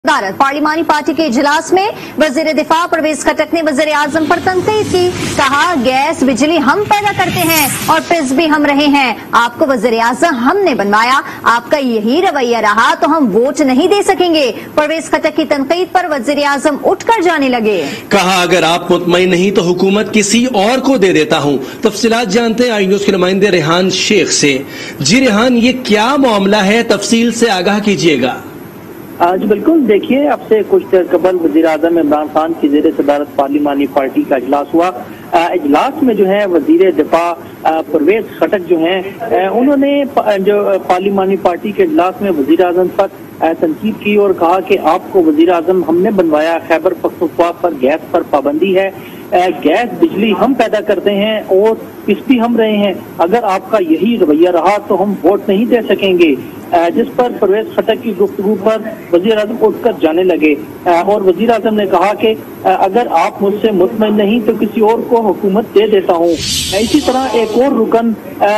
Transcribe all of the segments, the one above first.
पार्लिमानी party के इजलास में वजीर दिफा परवेज खटक ने वजीर आजम पर तनकीद की। कहा, गैस बिजली हम पैदा करते हैं और फिज भी हम रहे हैं। आपको वजीर आजम हमने बनवाया, आपका यही रवैया रहा तो हम वोट नहीं दे सकेंगे। परवेज खटक की तनकीद पर वजीर आजम उठकर जाने लगे। कहा, अगर आप मुतमईन नहीं तो हुकूमत किसी और को दे देता हूँ। तफसीलात जानते हैं आई न्यूज के नुमाइंदे रेहान शेख से। जी रेहान, ये क्या मामला है, तफसील से आगाह कीजिएगा। जी बिल्कुल, देखिए, अब से कुछ देर कबल वजीर आजम इमरान खान की ज़ेर सदारत पार्लिमानी पार्टी का इजलास हुआ। इजलास में जो है वजीर दिफा परवेज खटक जो हैं उन्होंने जो पार्लिमानी पार्टी के इजलास में वजीर आजम पर तनकीद की और कहा कि आपको वजीर आजम हमने बनवाया, खैबर पख्तूनख्वा पर गैस पर पाबंदी है, गैस बिजली हम पैदा करते हैं और पिस भी हम रहे हैं। अगर आपका यही रवैया रहा तो हम वोट नहीं दे सकेंगे। जिस पर परवेज खटक की गुफ्तगू पर वजीर आजम उठकर जाने लगे और वजीर आजम ने कहा कि अगर आप मुझसे मुतमईन नहीं तो किसी और को हुकूमत दे देता हूँ। इसी तरह एक और रुकन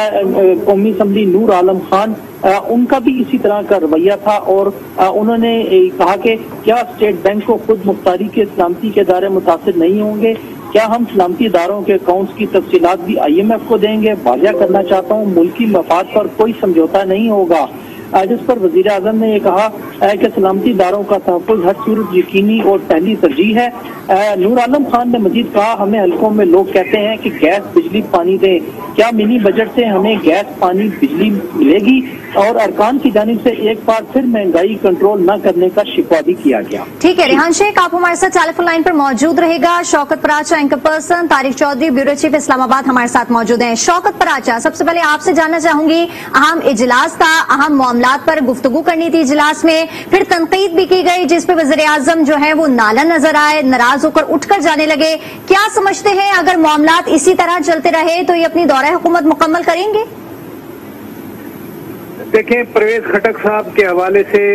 कौमी असम्बली नूर आलम खान, उनका भी इसी तरह का रवैया था और उन्होंने कहा कि क्या स्टेट बैंक को खुद मुख्तारी के सलामती के इदारे मुतासिर नहीं होंगे, क्या हम सलामती इदारों के अकाउंट्स की तफसीलात भी IMF को देंगे। वाज़ेह करना चाहता हूँ, मुल्की मफाद पर कोई समझौता नहीं होगा। जिस पर वजीर आजम ने ये कहा कि सलामती इदारों का तहफ़्फ़ुज़ हर सूरत यकीनी और पहली तरजीह है। नूर आलम खान ने मजीद कहा, हमें हल्कों में लोग कहते हैं कि गैस बिजली पानी दें, क्या मिनी बजट से हमें गैस पानी बिजली मिलेगी? और अरकान की जानिब से एक बार फिर महंगाई कंट्रोल न करने का शिकवा भी किया गया। ठीक है रेहान शेख, आप हमारे साथ टेलीफोन लाइन पर मौजूद रहेगा। Shaukat Paracha anchor person, Tariq Chaudhry bureau chief Islamabad हमारे साथ मौजूद हैं। शौकत पराचा, सबसे पहले आपसे जानना चाहूंगी, अहम इजलास था, अहम मामलात पर गुफ्तगू करनी थी इजलास में, फिर तनकीद भी की गई जिस पे वज़ीर आज़म जो है वो नाला नजर आए, नाराज होकर उठकर जाने लगे। क्या समझते हैं, अगर मामलात इसी तरह चलते रहे तो ये अपनी दौरा हुकूमत मुकम्मल करेंगे? देखें, परवेज खटक साहब के हवाले से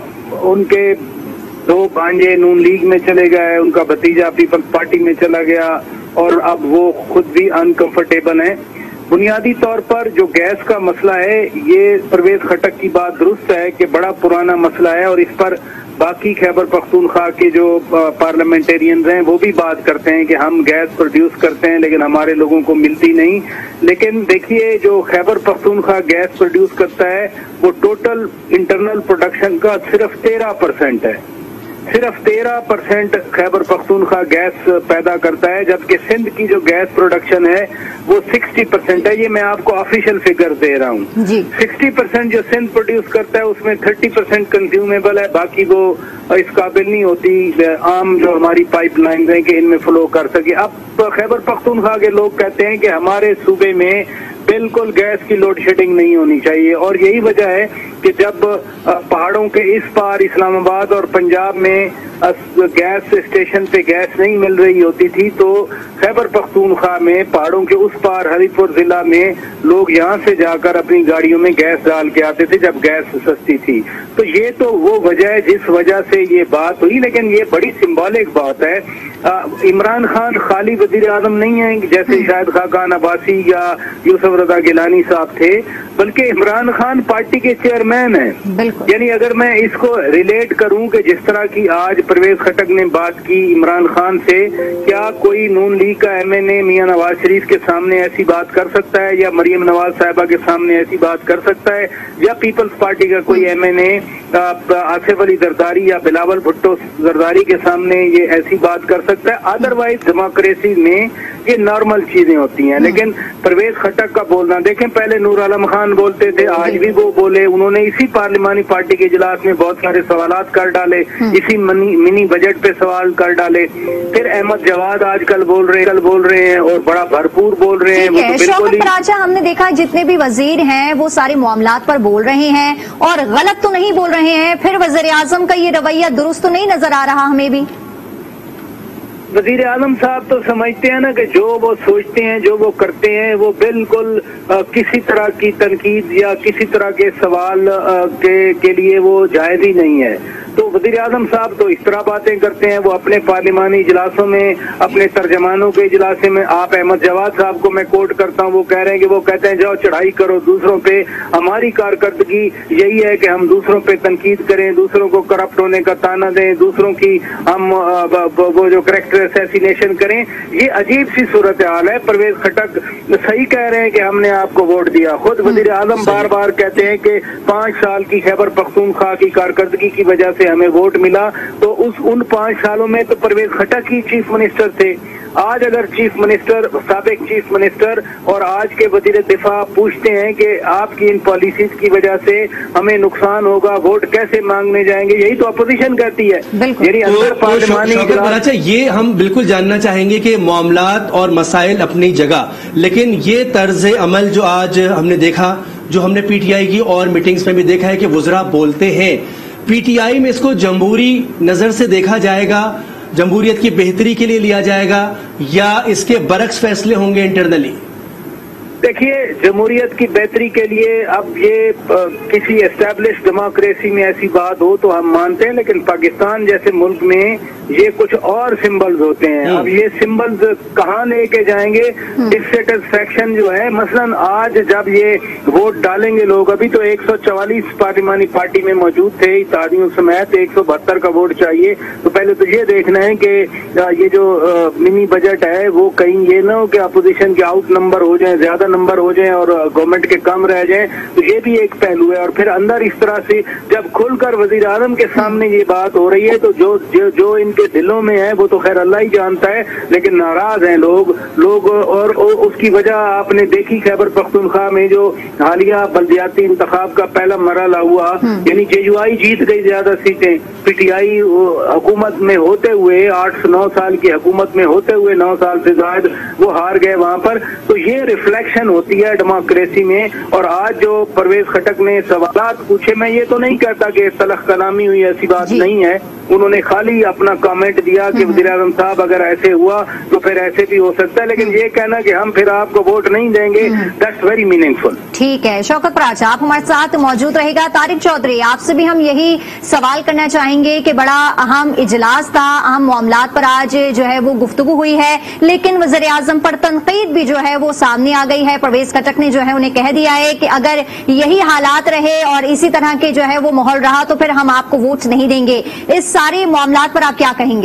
उनके दो भांजे नून लीग में चले गए, उनका भतीजा पीपल्स पार्टी में चला गया और अब वो खुद भी अनकंफर्टेबल हैं। बुनियादी तौर पर जो गैस का मसला है, ये परवेज खटक की बात दुरुस्त है कि बड़ा पुराना मसला है और इस पर बाकी खैबर पख्तूनख्वा के जो पार्लियामेंटेरियंस हैं वो भी बात करते हैं कि हम गैस प्रोड्यूस करते हैं लेकिन हमारे लोगों को मिलती नहीं। लेकिन देखिए, जो खैबर पख्तूनख्वा गैस प्रोड्यूस करता है वो टोटल इंटरनल प्रोडक्शन का सिर्फ 13% है। सिर्फ 13% खैबर पख्तूनख्वा गैस पैदा करता है, जबकि सिंध की जो गैस प्रोडक्शन है वो 60% है। ये मैं आपको ऑफिशियल फिगर दे रहा हूँ। 60% जो सिंध प्रोड्यूस करता है उसमें 30% कंज्यूमेबल है, बाकी वो इस काबिल नहीं होती आम जो हमारी पाइपलाइन है कि इनमें फ्लो कर सके। अब खैबर पख्तूनख्वा के लोग कहते हैं कि हमारे सूबे में बिल्कुल गैस की लोड शेडिंग नहीं होनी चाहिए और यही वजह है कि जब पहाड़ों के इस पार इस्लामाबाद और पंजाब में गैस स्टेशन पे गैस नहीं मिल रही होती थी तो खैबर पख्तूनख्वा में पहाड़ों के उस पार हरिपुर जिला में लोग यहाँ से जाकर अपनी गाड़ियों में गैस डाल के आते थे जब गैस सस्ती थी। तो ये तो वो वजह है जिस वजह से ये बात हुई, लेकिन ये बड़ी सिंबॉलिक बात है। इमरान खान खाली वजीर आजम नहीं है जैसे शायद खाकान अब्बासी या यूसुफ रजा गिलानी साहब थे, बल्कि इमरान खान पार्टी के चेयरमैन हैं। यानी अगर मैं इसको रिलेट करूं कि जिस तरह की आज परवेज खटक ने बात की इमरान खान से, क्या कोई नून लीग का MNA मियां नवाज शरीफ के सामने ऐसी बात कर सकता है या मरियम नवाज साहिबा के सामने ऐसी बात कर सकता है या पीपल्स पार्टी का कोई MNA आसिफ अली जरदारी या बिलावल भुट्टो जरदारी के सामने ये ऐसी बात कर सकता है? अदरवाइज डेमोक्रेसी में ये नॉर्मल चीजें होती हैं। लेकिन परवेज खटक का बोलना देखें, पहले नूर आलम खान बोलते थे, आज भी वो बोले, उन्होंने इसी पार्लिमानी पार्टी के इजलास में बहुत सारे सवालात कर डाले, इसी मिनी बजट पे सवाल कर डाले। फिर अहमद जवाद आजकल बोल रहे हैं और बड़ा भरपूर बोल रहे हैं। शौकत पराचा, हमने देखा जितने भी वजीर हैं वो सारे मामलात पर बोल रहे हैं और गलत तो नहीं बोल रहे हैं, फिर वज़ीर आज़म का ये रवैया दुरुस्त तो नहीं नजर आ रहा हमें भी। वजीर आजम साहब तो समझते हैं ना कि जो वो सोचते हैं, जो वो करते हैं, वो बिल्कुल किसी तरह की तनकीद या किसी तरह के सवाल के लिए वो जायज ही नहीं है। تو वज़ीर आज़म साहब तो इस तरह बातें करते हैं, वो अपने पार्लिमानी इजलासों में, अपने तर्जमानों के इजलासे में, आप अहमद जवाद साहब को मैं कोट करता हूँ, वो कह रहे हैं कि वो कहते हैं जाओ चढ़ाई करो दूसरों पे, हमारी कारकर्दगी यही है कि हम दूसरों पे तनकीद करें, दूसरों को करप्ट होने का ताना दें, दूसरों की हम वो जो कैरेक्टर असैसिनेशन करें। ये अजीब सी सूरत हाल है। परवेज खटक सही कह रहे हैं कि हमने आपको वोट दिया, खुद वज़ीर आज़म बार बार कहते हैं कि 5 साल की खैबर पख्तूनख्वा की कारकर्दगी की वजह से हमें वोट मिला, तो उन 5 सालों में तो परवेज खटक ही चीफ मिनिस्टर थे। आज अगर चीफ मिनिस्टर, साबिक चीफ मिनिस्टर और आज के वजीर दिफा पूछते हैं कि आपकी इन पॉलिसीज की वजह से हमें नुकसान होगा, वोट कैसे मांगने जाएंगे, यही तो अपोजिशन कहती है। यानी अंदर पार्लिमानी अच्छा, ये हम बिल्कुल जानना चाहेंगे कि मामलात और मसाइल अपनी जगह, लेकिन ये तर्ज अमल जो आज हमने देखा, जो हमने पीटीआई की और मीटिंग्स में भी देखा है कि वुज़रा बोलते हैं, पीटीआई में इसको जमहूरी नजर से देखा जाएगा, जमहूरियत की बेहतरी के लिए लिया जाएगा, या इसके बरक्स फैसले होंगे इंटरनली? देखिए, जमहूरियत की बेहतरी के लिए अब ये किसी एस्टैब्लिश डेमोक्रेसी में ऐसी बात हो तो हम मानते हैं, लेकिन पाकिस्तान जैसे मुल्क में ये कुछ और सिंबल्स होते हैं। अब ये सिंबल्स कहाँ लेके जाएंगे, डिससेटिस्फैक्शन जो है, मसलन आज जब ये वोट डालेंगे लोग, अभी तो 144 पार्लिमानी पार्टी में मौजूद थे, इत्तेहादियों समेत 172 का वोट चाहिए, तो पहले तो ये देखना है कि ये जो मिनी बजट है वो कहीं ये ना हो कि अपोजिशन के आउट नंबर हो जाए, ज्यादा नंबर हो जाए और गवर्नमेंट के कम रह जाए, तो ये भी एक पहलू है। और फिर अंदर इस तरह से जब खुलकर वज़ीर आज़म के सामने ये बात हो रही है, तो जो इनके दिलों में है वो तो खैर अल्लाह ही जानता है, लेकिन नाराज हैं लोग और उसकी वजह आपने देखी खैबर पख्तूनख्वा में जो हालिया बल्दियाती इंतखाब का पहला मरहला हुआ, यानी जेयूआई जीत गई ज्यादा सीटें, पीटीआई हुकूमत में होते हुए 8-9 साल की हुकूमत में होते हुए 9 साल से ज्यादा वो हार गए वहां पर। तो ये रिफ्लेक्शन होती है डेमोक्रेसी में। और आज जो परवेज खटक ने सवालात पूछे, मैं ये तो नहीं कहता कि तलख कलामी हुई, ऐसी बात नहीं है, उन्होंने खाली अपना कमेंट दिया कि वज़ीर आज़म साहब अगर ऐसे हुआ तो फिर ऐसे भी हो सकता है, लेकिन ये कहना कि हम फिर आपको वोट नहीं देंगे, दैट्स वेरी मीनिंगफुल। ठीक है, शौकत पराचा आप हमारे साथ मौजूद रहेगा। तारिक चौधरी, आपसे भी हम यही सवाल करना चाहेंगे कि बड़ा अहम इजलास था, अहम मामलात पर आज जो है वो गुफ्तगू हुई है, लेकिन वज़ीर आज़म पर तनकीद भी जो है वो सामने आ गई है। परवेज खटक ने जो है उन्हें कह दिया है कि अगर यही हालात रहे और इसी तरह के जो है वो माहौल रहा तो फिर हम आपको वोट नहीं देंगे। इस सारे मामलात पर आप क्या कहेंगे?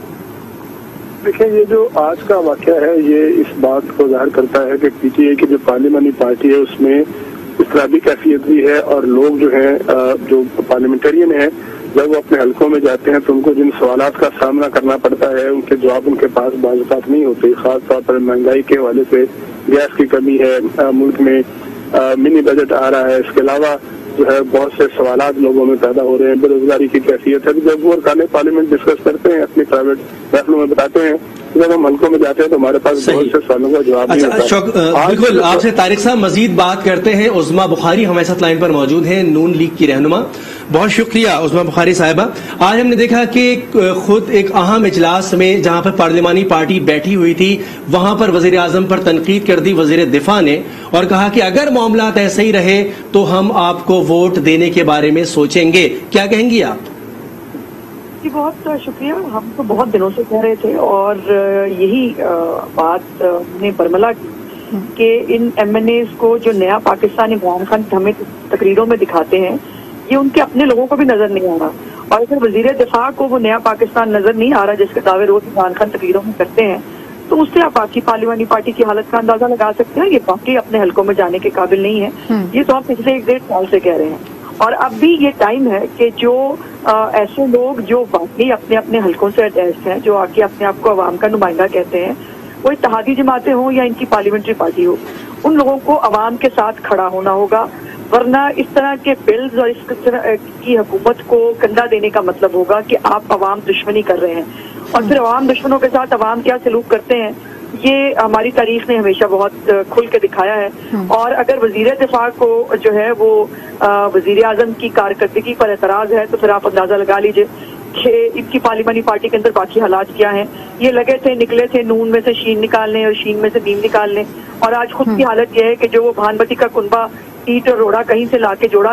देखिए, ये जो आज का वाकया है ये इस बात को जाहिर करता है कि पीटीआई की जो पार्लिमानी पार्टी है उसमें इस तरह की कैफियत भी है, और लोग जो हैं जो पार्लियामेंटेरियन है, जब वो अपने हलकों में जाते हैं तो उनको जिन सवालात का सामना करना पड़ता है उनके जवाब उनके पास बाज़ात नहीं होते। खास तौर पर महंगाई के हवाले से, गैस की कमी है, मुल्क में मिनी बजट आ रहा है, इसके अलावा जो है बहुत से सवालात लोगों में पैदा हो रहे हैं, बेरोजगारी की कैफियत है। जब वो काले पार्लियामेंट डिस्कस करते हैं, अपनी प्राइवेट महफिलों में बताते हैं, जब हम हल्कों में जाते हैं तो हमारे पास बहुत से सवालों का जवाब नहीं होता। बिल्कुल, आपसे तारिक साहब मजीद बात करते हैं। उज़मा बुखारी हमारे साथ लाइन पर मौजूद हैं, नून लीग की रहनुमा। बहुत शुक्रिया उज़मा बुखारी साहिबा। आज हमने देखा कि खुद एक अहम इजलास में जहां पर पार्लिमानी पार्टी बैठी हुई थी, वहां पर वज़ीर आज़म पर तनकीद कर दी वज़ीर दिफा ने, और कहा कि अगर मामलात ऐसे ही रहे तो हम आपको वोट देने के बारे में सोचेंगे। क्या कहेंगी आप? जी, बहुत शुक्रिया। हम तो बहुत दिनों से कह रहे थे और यही बात ने बरमला की कि इन MNAs को जो नया पाकिस्तान इमरान खान हमें तकरीरों में दिखाते हैं, ये उनके अपने लोगों को भी नजर नहीं आ रहा। और अगर वजीर दिफा को वो नया पाकिस्तान नजर नहीं आ रहा जिसके दावे रोज इमरान खान तकरीरों में करते हैं, तो उससे आप बाकी पार्लिमानी पार्टी की हालत का अंदाजा लगा सकते हैं। ये बाकी अपने हलकों में जाने के काबिल नहीं है, ये तो आप पिछले 1-1.5 साल से कह रहे हैं। और अब भी ये टाइम है कि जो ऐसे लोग जो वाकई अपने अपने हलकों से अटैच्ड हैं, जो आके अपने आप को अवाम का नुमाइंदा कहते हैं, वो इत्तेहादी जमातें हों या इनकी पार्लियामेंट्री पार्टी हो, उन लोगों को अवाम के साथ खड़ा होना होगा। वरना इस तरह के बिल्स और इस तरह की हुकूमत को कंधा देने का मतलब होगा कि आप अवाम दुश्मनी कर रहे हैं। और फिर अवाम दुश्मनों के साथ अवाम क्या सलूक करते हैं, ये हमारी तारीख ने हमेशा बहुत खुल के दिखाया है। और अगर वजीर दिफा को जो है वो वजीर आजम की कारकर्दगी पर एतराज है, तो फिर आप अंदाजा लगा लीजिए कि इनकी पार्लिमानी पार्टी के अंदर बाकी हालात क्या हैं। ये लगे थे, निकले थे नून में से शीन निकालने और शीन में से मीम निकालने, और आज खुद की हालत यह है कि जो वो भानमती का कुनबा ईट और रोड़ा कहीं से लाके जोड़ा था,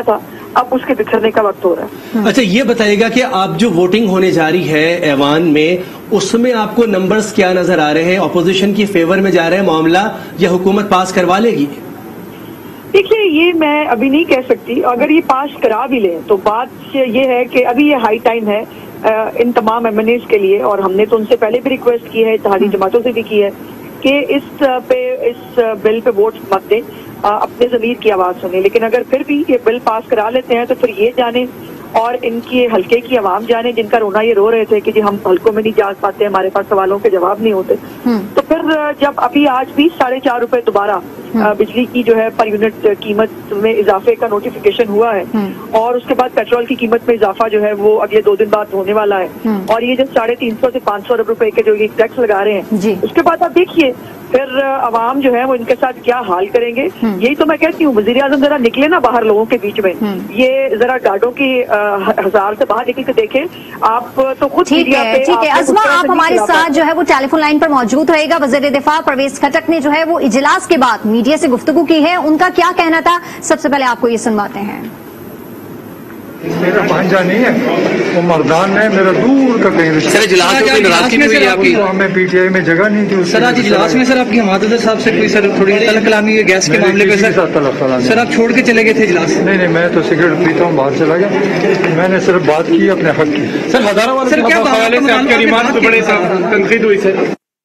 अब उसके बिखरने का वक्त हो रहा है। अच्छा, ये बताइएगा कि आप जो वोटिंग होने जा रही है ऐवान में, उसमें आपको नंबर्स क्या नजर आ रहे हैं? ऑपोजिशन की फेवर में जा रहे हैं मामला या हुकूमत पास करवा लेगी? देखिए, ये मैं अभी नहीं कह सकती। अगर ये पास करा भी ले तो बात ये है कि अभी ये हाई टाइम है इन तमाम एमएनएस के लिए, और हमने तो उनसे पहले भी रिक्वेस्ट की है, इत्तेहादी जमातों से भी की है कि इस बिल पे वोट मत दें, अपने ज़मीर की आवाज़ सुने। लेकिन अगर फिर भी ये बिल पास करा लेते हैं तो फिर ये जाने और इनकी हल्के की आवाम जाने जिनका रोना ये रो रहे थे कि जी हम हल्कों में नहीं जा पाते, हमारे पास सवालों के जवाब नहीं होते। तो फिर जब अभी आज भी 4.5 रुपए दोबारा बिजली की जो है पर यूनिट कीमत में इजाफे का नोटिफिकेशन हुआ है, और उसके बाद पेट्रोल की कीमत में इजाफा जो है वो अगले 2 दिन बाद होने वाला है, और ये जो 350 से 500 अरब रुपए के जो ये टैक्स लगा रहे हैं, उसके बाद आप देखिए फिर अवाम जो है वो इनके साथ क्या हाल करेंगे। यही तो मैं कहती हूँ, वजीर आजम जरा निकले ना बाहर लोगों के बीच में, ये जरा गार्डों की हजार से बाहर निकल के देखें। आप तो खुद ठीक है अज़मा, आप हमारे साथ जो है वो टेलीफोन लाइन पर मौजूद रहेगा। वज़ीर दिफा परवेज खटक ने जो है वो इजलास के बाद मीडिया से गुफ्तगू की है, उनका क्या कहना था, सबसे पहले आपको ये सुनवाते हैं। मेरा भांजा नहीं है, वो मर्दान है, मेरा दूर का कहीं रिश्ता। सर, इजलास में कोई नाराजगी भी हुई आपकी? हमें पीटीआई में जगह नहीं थी। सर, आज इजलास में सर आपकी हमादत साहब से कोई सर थोड़ी तलब कलामी है गैस के मामले पे सर आप छोड़ के चले गए थे इजलास? नहीं, मैं तो सिगरेट पीता हूँ, बाहर चला गया। मैंने सिर्फ बात की अपने हक की। सर, हजारों वाले से आपके रिमार्क पे बड़े तनकीद हुई सर।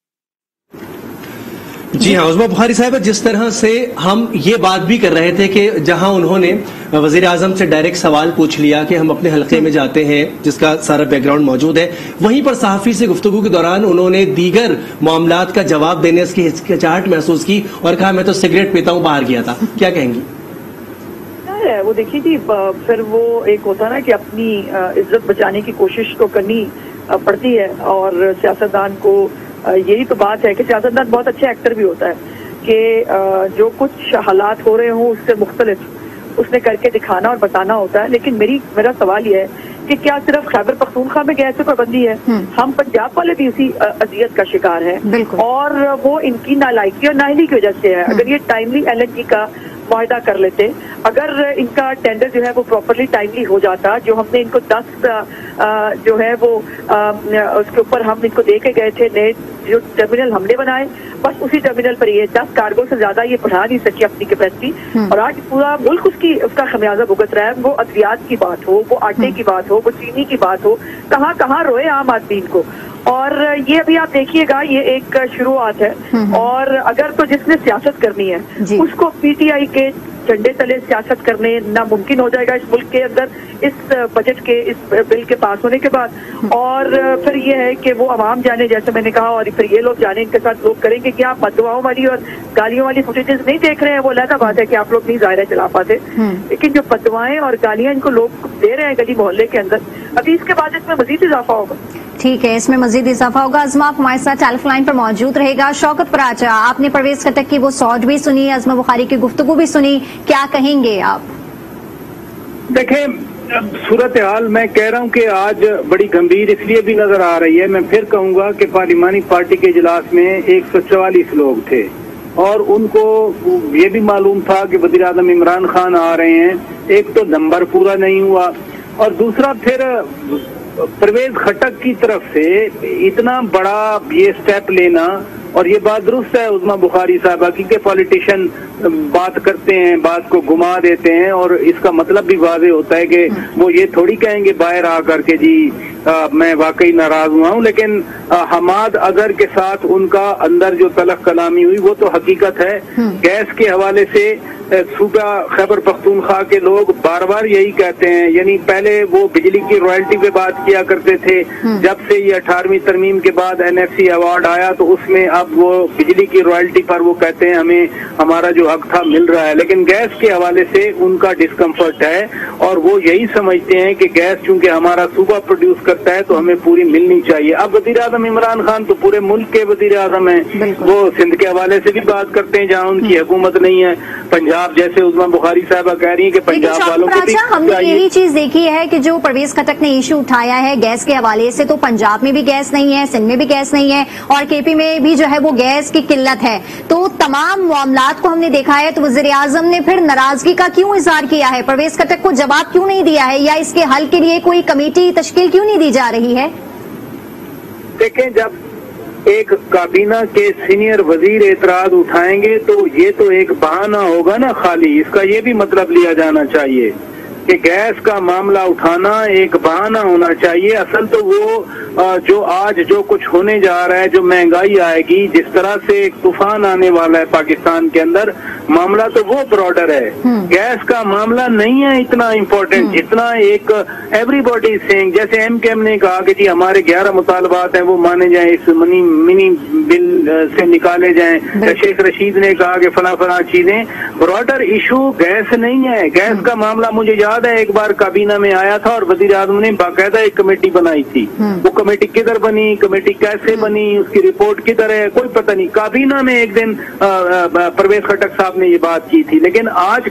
जी हाँ उस्मा बुखारी साहब, जिस तरह से हम ये बात भी कर रहे थे कि जहां उन्होंने वजीर आजम से डायरेक्ट सवाल पूछ लिया कि हम अपने हलके में जाते हैं, जिसका सारा बैकग्राउंड मौजूद है, वहीं पर सहाफी से गुफ्तगू के दौरान उन्होंने दीगर मामलात का जवाब देने की हिचकिचाहट महसूस की और कहा मैं तो सिगरेट पीता हूं, बाहर गया था। क्या कहेंगी? वो देखिए जी, फिर वो एक होता ना कि अपनी इज्जत बचाने की कोशिश तो करनी पड़ती है, और सियासतदान को यही तो बात है कि सियासतदान बहुत अच्छा एक्टर भी होता है कि जो कुछ हालात हो रहे हों उससे मुख्तलिफ उसने करके दिखाना और बताना होता है। लेकिन मेरा सवाल यह है कि क्या सिर्फ खैबर पख्तूनख्वा में गैस पर पाबंदी है? हम पंजाब वाले भी उसी अजियत का शिकार हैं, और वो इनकी नालायकी और नाअहली की वजह से है। अगर ये टाइमली LNG का मुआहदा कर लेते, अगर इनका टेंडर जो है वो प्रॉपरली टाइमली हो जाता, जो हमने इनको 10 जो है वो उसके ऊपर हम इनको दे के गए थे नए जो टर्मिनल हमने बनाए, बस उसी टर्मिनल पर ये 10 कार्गो से ज्यादा ये बढ़ा नहीं सकी अपनी कैपेसिटी, और आज पूरा मुल्क उसका खमियाजा भुगत रहा है। वो अद्वियात की बात हो, वो आटे की बात हो, वो चीनी की बात हो, कहाँ कहाँ रोए आम आदमी को। और ये अभी आप देखिएगा, ये एक शुरुआत है, और अगर तो जिसने सियासत करनी है उसको PTI के झंडे तले सियासत करने नामुमकिन हो जाएगा इस मुल्क के अंदर, इस बजट के, इस बिल के पास होने के बाद। और फिर ये है कि वो आवाम जाने, जैसे मैंने कहा, और फिर ये लोग जाने, इनके साथ लोग करेंगे कि आप बददुआओं वाली और गालियों वाली फुटेजेस नहीं देख रहे हैं, वो अलग बात है कि आप लोग नहीं ज़ाहिर चला पाते, लेकिन जो बददुआएं और गालियां इनको लोग दे रहे हैं गली मोहल्ले के अंदर, अभी इसके बाद इसमें मजीद इजाफा होगा। ठीक है, इसमें मजीद इजाफा होगा। अज़मा, आप हमारे साथ टेलीफोन लाइन पर मौजूद रहेगा। शौकत पराचा, आपने परवेज खटक की वो सौट भी सुनी, अज़मा बुखारी की गुफ्तगू भी सुनी, क्या कहेंगे आप? देखें, सूरत हाल मैं कह रहा हूं कि आज बड़ी गंभीर इसलिए भी नजर आ रही है। मैं फिर कहूंगा कि पार्लिमानी पार्टी के इजलास में 144 लोग थे, और उनको ये भी मालूम था कि वज़ीर आज़म इमरान खान आ रहे हैं। एक तो नंबर पूरा नहीं हुआ, और दूसरा फिर परवेज खटक की तरफ से इतना बड़ा ये स्टेप लेना, और ये बात दुरुस्त है उस्मा बुखारी साहबा की कि पॉलिटिशियन बात करते हैं, बात को घुमा देते हैं, और इसका मतलब भी वाज़ेह होता है कि वो ये थोड़ी कहेंगे बाहर आकर के जी मैं वाकई नाराज हुआ हूँ। लेकिन हमाद अजहर के साथ उनका अंदर जो तलख कलामी हुई वो तो हकीकत है। गैस के हवाले से सूबा खैबर पख्तूनख्वा के लोग बार बार यही कहते हैं, यानी पहले वो बिजली की रॉयल्टी पे बात किया करते थे, जब से ये 18वीं तरमीम के बाद NFC अवार्ड आया तो उसमें अब वो बिजली की रॉयल्टी पर वो कहते हैं हमें हमारा जो हक था मिल रहा है। लेकिन गैस के हवाले से उनका डिस्कम्फर्ट है, और वो यही समझते हैं कि गैस चूंकि हमारा सूबा प्रोड्यूस करता है तो हमें पूरी मिलनी चाहिए। अब वज़ीर आज़म इमरान खान तो पूरे मुल्क के वज़ीर आज़म हैं, वो सिंध के हवाले से भी बात करते हैं जहाँ उनकी हुकूमत नहीं है, पंजाब पंजाब, जैसे उस्मा बुखारी साहबा कह रही है कि पंजाब वालों को भी हमने यही चीज देखी है कि जो परवेज खटक ने इशू उठाया है गैस के हवाले से, तो पंजाब में भी गैस नहीं है, सिंध में भी गैस नहीं है और केपी में भी जो है वो गैस की किल्लत है। तो तमाम मामलात को हमने देखा है, तो वज़ीर आज़म ने फिर नाराजगी का क्यों इजहार किया है? परवेज खटक को जवाब क्यों नहीं दिया है, या इसके हल के लिए कोई कमेटी तश्कील क्यों नहीं दी जा रही है? देखें, जब एक काबीना के सीनियर वजीर एतराज उठाएंगे तो ये तो एक बहाना होगा ना खाली, इसका ये भी मतलब लिया जाना चाहिए कि गैस का मामला उठाना एक बहाना होना चाहिए। असल तो वो जो आज जो कुछ होने जा रहा है, जो महंगाई आएगी, जिस तरह से एक तूफान आने वाला है पाकिस्तान के अंदर, मामला तो वो ब्रॉडर है। गैस का मामला नहीं है इतना इम्पोर्टेंट जितना एक एवरीबॉडी सेइंग, जैसे एमकेएम ने कहा कि जी हमारे 11 मुतालबात हैं वो माने जाएं, इस मिनी बिल से निकाले जाएं। शेख रशीद ने कहा कि फला चीजें, ब्रॉडर इशू गैस नहीं है। गैस का मामला मुझे याद है एक बार काबीना में आया था और वजीर आज़म ने बाकायदा एक कमेटी बनाई थी। वो कमेटी किधर बनी, कमेटी कैसे बनी, उसकी रिपोर्ट किधर है, कोई पता नहीं। काबीना में एक दिन परवेज खटक साहब ने ये बात की थी, लेकिन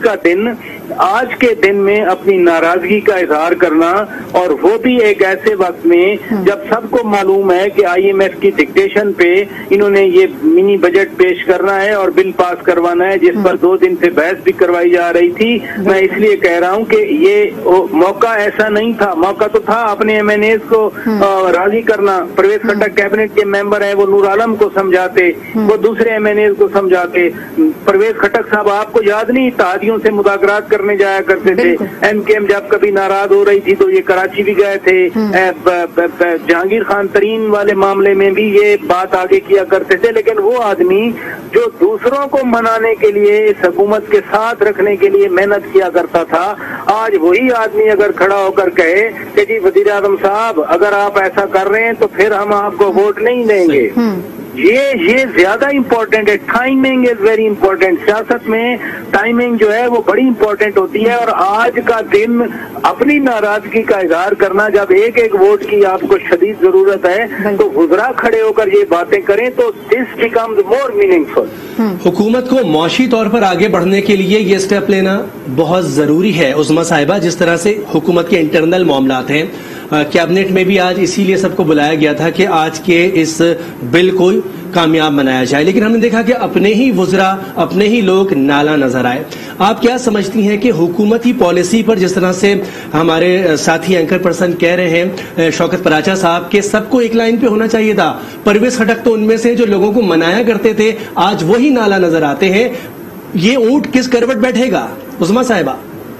आज के दिन में अपनी नाराजगी का इजहार करना, और वो भी एक ऐसे वक्त में जब सबको मालूम है कि IMF की डिक्टेशन पे इन्होंने ये मिनी बजट पेश करना है और बिल पास करवाना है, जिस पर 2 दिन से बहस भी करवाई जा रही थी। मैं इसलिए कह रहा हूँ कि ये मौका ऐसा नहीं था, मौका तो था अपने MNAs को राजी करना। परवेज खटक कैबिनेट के मेंबर है, वो नूर आलम को समझाते, वो दूसरे MNAs को समझाते। परवेज खटक साहब आपको याद नहीं, इत्तेहादियों से मुज़ाकरात करने जाया करते थे। MKM जब कभी नाराज हो रही थी तो ये कराची भी गए थे। जहांगीर खान तरीन वाले मामले में भी ये बात आगे किया करते थे। लेकिन वो आदमी जो दूसरों को मनाने के लिए, इस हुकूमत के साथ रखने के लिए मेहनत किया करता था, आज वही आदमी अगर खड़ा होकर कहे कि जी वज़ीर आज़म साहब अगर आप ऐसा कर रहे हैं तो फिर हम आपको वोट नहीं देंगे, ये ज्यादा इम्पोर्टेंट है। Timing is very important. सियासत में टाइमिंग जो है वो बड़ी इम्पोर्टेंट होती है, और आज का दिन अपनी नाराजगी का इजहार करना, जब एक एक वोट की आपको शदीद जरूरत है, तो गुजरा खड़े होकर ये बातें करें तो दिस बिकम्स मोर मीनिंगफुल। हुकूमत को मौशी तौर पर आगे बढ़ने के लिए ये स्टेप लेना बहुत जरूरी है। उस्मा साहिबा, जिस तरह से हुकूमत के इंटरनल मामलात हैं, कैबिनेट में भी आज इसीलिए सबको बुलाया गया था कि आज के इस बिल को कामयाब बनाया जाए, लेकिन हमने देखा कि अपने ही वुज़रा, अपने ही लोग नाला नजर आए। आप क्या समझती हैं कि हुकूमती पॉलिसी पर, जिस तरह से हमारे साथी एंकर पर्सन कह रहे हैं शौकत पराचा साहब, के सबको एक लाइन पे होना चाहिए था। परवेज खटक तो उनमें से जो लोगों को मनाया करते थे, आज वही नाला नजर आते हैं। ये ऊंट किस करवट बैठेगा? उस्मा साहिबा,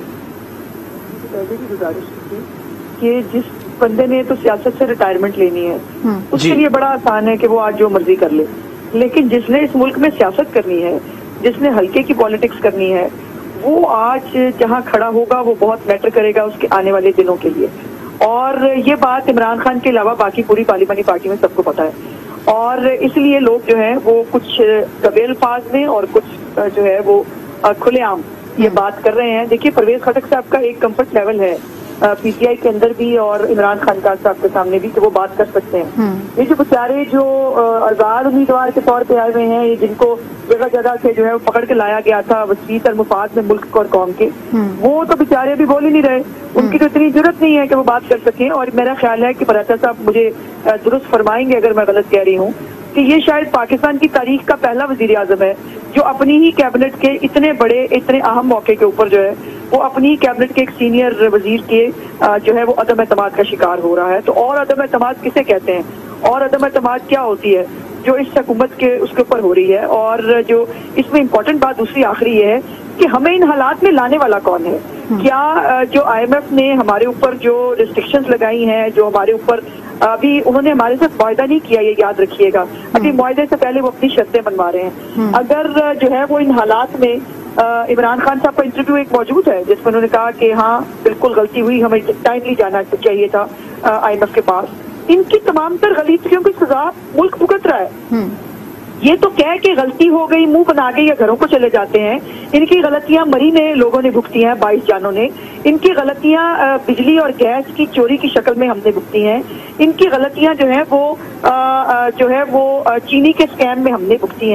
कि जिस बंदे ने तो सियासत से रिटायरमेंट लेनी है उसके लिए बड़ा आसान है कि वो आज जो मर्जी कर ले, लेकिन जिसने इस मुल्क में सियासत करनी है, जिसने हल्के की पॉलिटिक्स करनी है, वो आज जहां खड़ा होगा वो बहुत मैटर करेगा उसके आने वाले दिनों के लिए। और ये बात इमरान खान के अलावा बाकी पूरी पार्लिमानी पार्टी में सबको पता है, और इसलिए लोग जो है वो कुछ कबील अल्फाज में और कुछ जो है वो खुलेआम ये बात कर रहे हैं। देखिए, परवेज खटक साहब का एक कंफर्ट लेवल है PTI के अंदर भी और इमरान खान साहब के सामने भी, कि वो बात कर सकते हैं। ये जो बेचारे जो आजाद उम्मीदवार के तौर पे आए हुए हैं, ये जिनको जगह जगह से जो है वो पकड़ के लाया गया था वसीत और मुफाद में मुल्क और कौम के, वो तो बेचारे अभी बोल ही नहीं रहे। उनकी तो इतनी जरूरत नहीं है कि वो बात कर सकें। और मेरा ख्याल है कि पराचा साहब मुझे दुरुस्त फरमाएंगे अगर मैं गलत कह रही हूँ, कि ये शायद पाकिस्तान की तारीख का पहला वजीर आजम है जो अपनी ही कैबिनेट के इतने बड़े, इतने अहम मौके के ऊपर जो है वो अपनी ही कैबिनेट के एक सीनियर वजीर के जो है वो अदम एतमाद का शिकार हो रहा है। तो और अदम एतमाद किसे कहते हैं, और अदम एतमाद क्या होती है जो इस हुकूमत के उसके ऊपर हो रही है। और जो इसमें इम्पोर्टेंट बात दूसरी आखिरी ये है कि हमें इन हालात में लाने वाला कौन है। क्या जो IMF ने हमारे ऊपर जो रिस्ट्रिक्शंस लगाई हैं, जो हमारे ऊपर अभी उन्होंने हमारे साथ मुआहदा नहीं किया, ये याद रखिएगा, अभी मुआहदे से पहले वो अपनी शर्तें बनवा रहे हैं। अगर जो है वो इन हालात में इमरान खान साहब का इंटरव्यू एक मौजूद है जिसमें उन्होंने कहा कि हाँ बिल्कुल गलती हुई, हमें टाइमली जाना चाहिए था IMF के पास। इनकी तमाम तर गलतियों की सजा मुल्क भुगत रहा है। ये तो कह के गलती हो गई, मुंह बना के या घरों को चले जाते हैं। इनकी गलतियां मरी ने लोगों ने भुगती हैं, 22 जानों ने। इनकी गलतियां बिजली और गैस की चोरी की शक्ल में हमने भुगती हैं। इनकी गलतियां जो है वो चीनी के स्कैम में हमने भुगती हैं।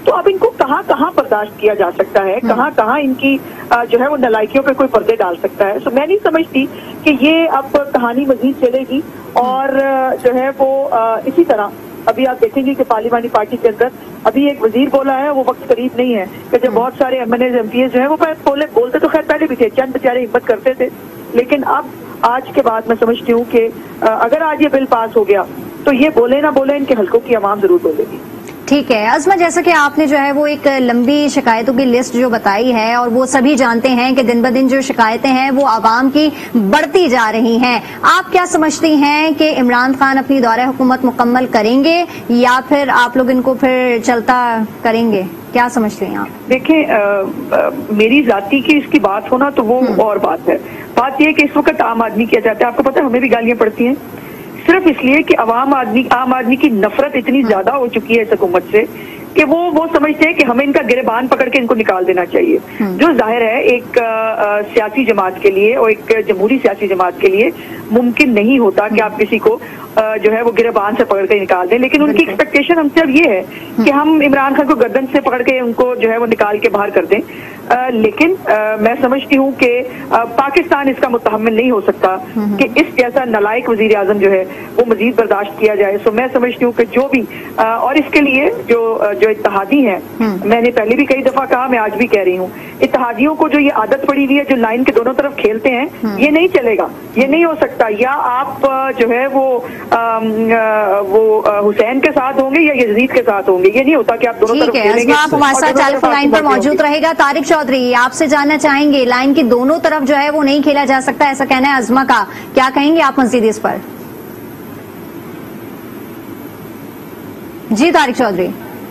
तो अब इनको कहाँ कहाँ बर्दाश्त किया जा सकता है, कहाँ कहाँ इनकी जो है वो नालायकियों पे कोई पर्दे डाल सकता है। तो मैं नहीं समझती कि ये अब कहानी मजीद चलेगी और जो है वो इसी तरह अभी आप देखेंगे कि पार्लिमानी पार्टी के अंदर अभी एक वजीर बोला है, वो वक्त करीब नहीं है कि जब बहुत सारे MNAs MPs जो है वो बोलते तो खैर पहले भी थे, चंद बेचारे हिम्मत करते थे, लेकिन अब आज के बाद मैं समझती हूँ कि अगर आज ये बिल पास हो गया तो ये बोले ना बोले इनके हल्कों की आवाम जरूर बोलेगी। ठीक है अज़मा, जैसा कि आपने जो है वो एक लंबी शिकायतों की लिस्ट जो बताई है और वो सभी जानते हैं कि दिन ब दिन जो शिकायतें हैं वो आवाम की बढ़ती जा रही हैं, आप क्या समझती हैं कि इमरान खान अपनी दौरे हुकूमत मुकम्मल करेंगे या फिर आप लोग इनको फिर चलता करेंगे, क्या समझते हैं आप? देखें मेरी जाति की इसकी बात होना तो वो और बात है, बात ये है कि इस वक्त आम आदमी किया जाता है, आपको पता है हमें भी गालियां पड़ती हैं सिर्फ इसलिए कि आम आदमी की नफरत इतनी ज्यादा हो चुकी है इस हुकूमत से कि वो समझते हैं कि हमें इनका गिरेबान पकड़ के इनको निकाल देना चाहिए, जो जाहिर है एक सियासी जमात के लिए और एक जमहूरी सियासी जमात के लिए मुमकिन नहीं होता कि आप किसी को जो है वो गिरेबान से पकड़ के निकाल दें, लेकिन उनकी एक्सपेक्टेशन हमसे अब ये है कि हम इमरान खान को गर्दन से पकड़ के उनको जो है वो निकाल के बाहर कर दें। लेकिन मैं समझती हूँ कि पाकिस्तान इसका मुतहम्मिल नहीं हो सकता कि इस जैसा नालायक वजीर आजम जो है वो मजीद बर्दाश्त किया जाए। सो मैं समझती हूँ कि जो भी और इसके लिए जो इत्तेहादी हैं, मैंने पहले भी कई दफा कहा, मैं आज भी कह रही हूँ, इत्तेहादियों को जो ये आदत पड़ी हुई है जो लाइन के दोनों तरफ खेलते हैं, ये नहीं चलेगा, ये नहीं हो सकता। या आप जो है वो हुसैन के साथ होंगे या यजीद के साथ होंगे, ये नहीं होता कि आप दोनों तरफ खेलेंगे। आप हमारे साथ टेलीफोन लाइन पर मौजूद रहेगा। तारिक चौधरी, आपसे जानना चाहेंगे, लाइन की दोनों तरफ जो है वो नहीं खेला जा सकता, ऐसा कहना है अज़मा का, क्या कहेंगे आप मजीद इस पर? जी तारिक चौधरी।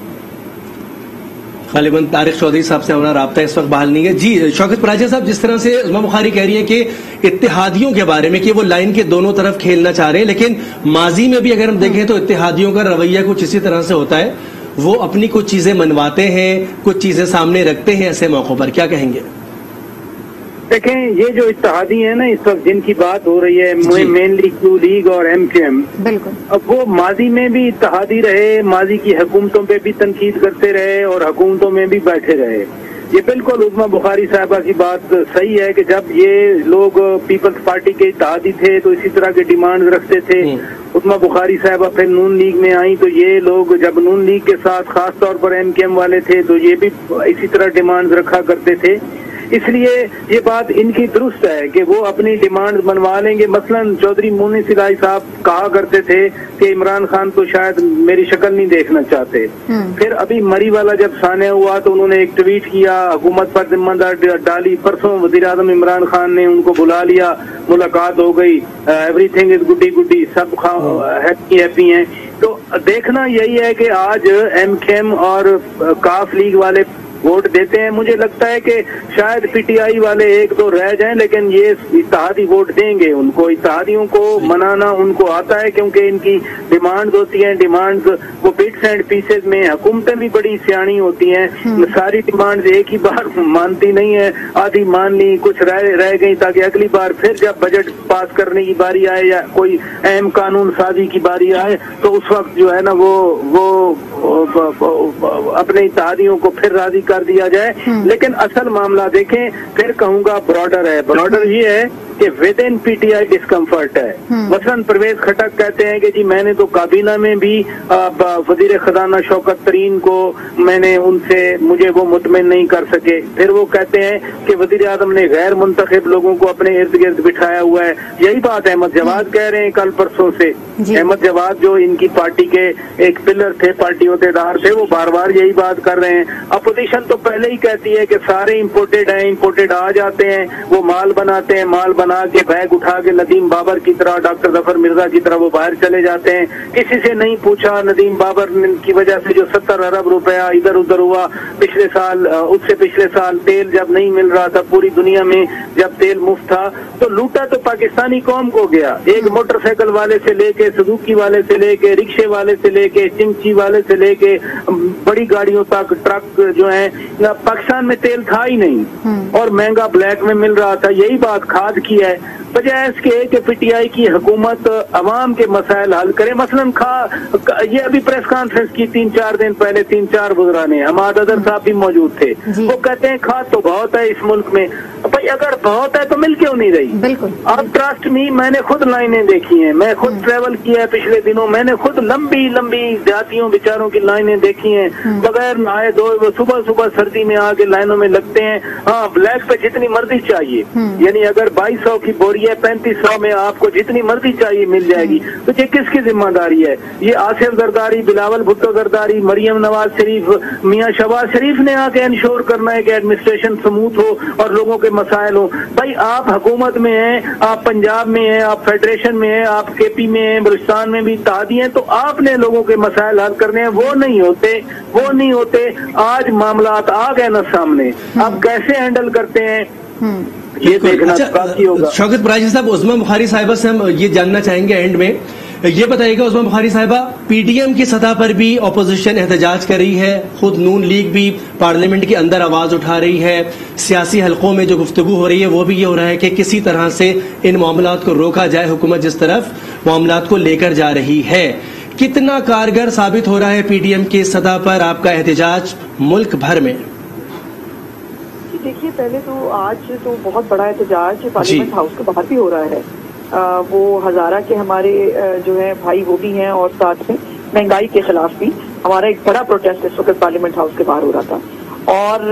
गालिबन तारिक चौधरी साहब से हमारा राब्ता इस वक्त बहाल नहीं है। जी शौकत पराजा साहब, जिस तरह से उज़्मा बुखारी कह रही है कि इत्तेहादियों के बारे में कि वो लाइन के दोनों तरफ खेलना चाह रहे हैं, लेकिन माजी में भी अगर हम देखें तो इत्तेहादियों का रवैया कुछ इसी तरह से होता है, वो अपनी कुछ चीजें मनवाते हैं, कुछ चीजें सामने रखते हैं ऐसे मौकों पर, क्या कहेंगे? देखें, ये जो इत्तेहादी है ना इस वक्त जिनकी बात हो रही है, मेनली क्यू लीग और MKM, बिल्कुल, अब वो माजी में भी इत्तेहादी रहे, माजी की हुकूमतों पे भी तनकीद करते रहे और हुकूमतों में भी बैठे रहे। ये बिल्कुल उज़्मा बुखारी साहबा की बात सही है कि जब ये लोग पीपल्स पार्टी के इत्तेहादी थे तो इसी तरह के डिमांड रखते थे। उज़्मा बुखारी साहबा फिर नून लीग में आई तो ये लोग जब नून लीग के साथ खास तौर पर MKM वाले थे तो ये भी इसी तरह डिमांड रखा करते थे। इसलिए ये बात इनकी दुरुस्त है कि वो अपनी डिमांड मनवा लेंगे। मसलन चौधरी मुनीस इलाही साहब कहा करते थे कि इमरान खान तो शायद मेरी शक्ल नहीं देखना चाहते। फिर अभी मरी वाला जब सान्या हुआ तो उन्होंने एक ट्वीट किया, हुकूमत पर जिम्मेदारी डाली। परसों वजीर आज़म इमरान खान ने उनको बुला लिया, मुलाकात हो गई, एवरीथिंग इज गुड्डी गुड्डी, सब हैप्पी हैप्पी हैं। तो देखना यही है कि आज MKM और काफ लीग वाले वोट देते हैं। मुझे लगता है कि शायद PTI वाले एक दो रह जाएं, लेकिन ये इत्तेहादी वोट देंगे उनको। इत्तेहादियों को मनाना उनको आता है क्योंकि इनकी डिमांड्स होती हैं, डिमांड्स वो बिट्स एंड पीसेज में, हुकूमतें भी बड़ी सियानी होती हैं, सारी डिमांड्स एक ही बार मानती नहीं है, आधी मान ली, कुछ रह गई ताकि अगली बार फिर जब बजट पास करने की बारी आए या कोई अहम कानून साजी की बारी आए तो उस वक्त जो है ना वो अपने इत्तेहादियों को फिर राजी कर दिया जाए। लेकिन असल मामला देखें, फिर कहूंगा ब्रॉडर है। ब्रॉडर ये है कि विद इन PTI डिस्कम्फर्ट है। मसलन परवेज खटक कहते हैं कि जी मैंने तो काबीना में भी वजीर खजाना शौकत तरीन को मुझे वो मुतमिन नहीं कर सके। फिर वो कहते हैं कि वजीर आजम ने गैर मुंतखब लोगों को अपने इर्द गिर्द बिठाया हुआ है। यही बात अहमद जवाद कह रहे हैं कल परसों से। अहमद जवाद जो इनकी पार्टी के एक पिलर थे, पार्टी होतेदार थे, वो बार बार यही बात कर रहे हैं। अपोजिशन तो पहले ही कहती है कि सारे इम्पोर्टेड हैं, इम्पोर्टेड आ जाते हैं, वो माल बनाते हैं, माल बना के बैग उठा के नदीम बाबर की तरह, डॉक्टर जफर मिर्जा की तरह वो बाहर चले जाते हैं। किसी से नहीं पूछा, नदीम बाबर की वजह से जो 70 अरब रुपया इधर उधर हुआ पिछले साल, उससे पिछले साल तेल जब नहीं मिल रहा था पूरी दुनिया में, जब तेल मुफ्त था, तो लूटा तो पाकिस्तानी कौम को गया। एक मोटरसाइकिल वाले से लेके, सुजुकी वाले से लेके, रिक्शे वाले से लेके, चिमची वाले से लेके, बड़ी बड़ी गाड़ियों तक, ट्रक जो है, पाकिस्तान में तेल था ही नहीं और महंगा ब्लैक में मिल रहा था। यही बात खाद की है। बजाय इसके कि पीटीआई की हुकूमत अवाम के मसाइल हल करे, मसलन ये अभी प्रेस कॉन्फ्रेंस की 3-4 दिन पहले 3-4 वज़रा ने, हमाद अदर साहब भी मौजूद थे, वो कहते हैं खाद तो बहुत है इस मुल्क में। भाई अगर बहुत है तो मिल क्यों नहीं रही? बिल्कुल। अब ट्रस्ट मी, मैंने खुद लाइनें देखी हैं, मैं खुद ट्रेवल किया है पिछले दिनों, मैंने खुद लंबी लंबी जातियों बेचारों की लाइनें देखी हैं, बगैर नहाए धोए वो सुबह सुबह सर्दी में आके लाइनों में लगते हैं। हाँ, ब्लैक पे जितनी मर्जी चाहिए, यानी अगर 2200 की बोरी है 3500 में आपको जितनी मर्जी चाहिए मिल जाएगी। तो ये किसकी जिम्मेदारी है? ये आसिफ जरदारी, बिलावल भुट्टो जरदारी, मरियम नवाज शरीफ, मियाँ शहबाज शरीफ ने आके इंश्योर करना है कि एडमिनिस्ट्रेशन स्मूथ हो और लोगों के मसाइल हो। भाई आप हुकूमत में हैं, आप पंजाब में हैं, आप फेडरेशन में हैं, आप केपी में हैं, बलूचिस्तान में भी इत्तेहादी हैं, तो आपने लोगों के मसाइल हल करने हैं। वो नहीं होते। आज मामलात आ गए ना सामने, अब कैसे हैंडल करते हैं ये देखना काफी होगा। शौकत पराची साहब, उस्मा बुखारी साहिबा से हम ये जानना चाहेंगे एंड में, ये बताइएगा उस्मा बुखारी साहिबा, पीडीएम की सतह पर भी अपोजिशन एहतजाज कर रही है, खुद नून लीग भी पार्लियामेंट के अंदर आवाज उठा रही है, सियासी हलकों में जो गुफ्तगू हो रही है वो भी ये हो रहा है कि किसी तरह से इन मामलात को रोका जाए, हुकूमत जिस तरफ मामलात को लेकर जा रही है। कितना कारगर साबित हो रहा है पीडीएम की सतह पर आपका एहतजाज मुल्क भर में? देखिए, पहले तो आज तो बहुत बड़ा एहतजाज पार्लियामेंट हाउस के बाहर भी हो रहा है। वो हजारा के हमारे जो है भाई वो भी हैं और साथ में महंगाई के खिलाफ भी हमारा एक बड़ा प्रोटेस्ट इस वक्त पार्लियामेंट हाउस के बाहर हो रहा था। और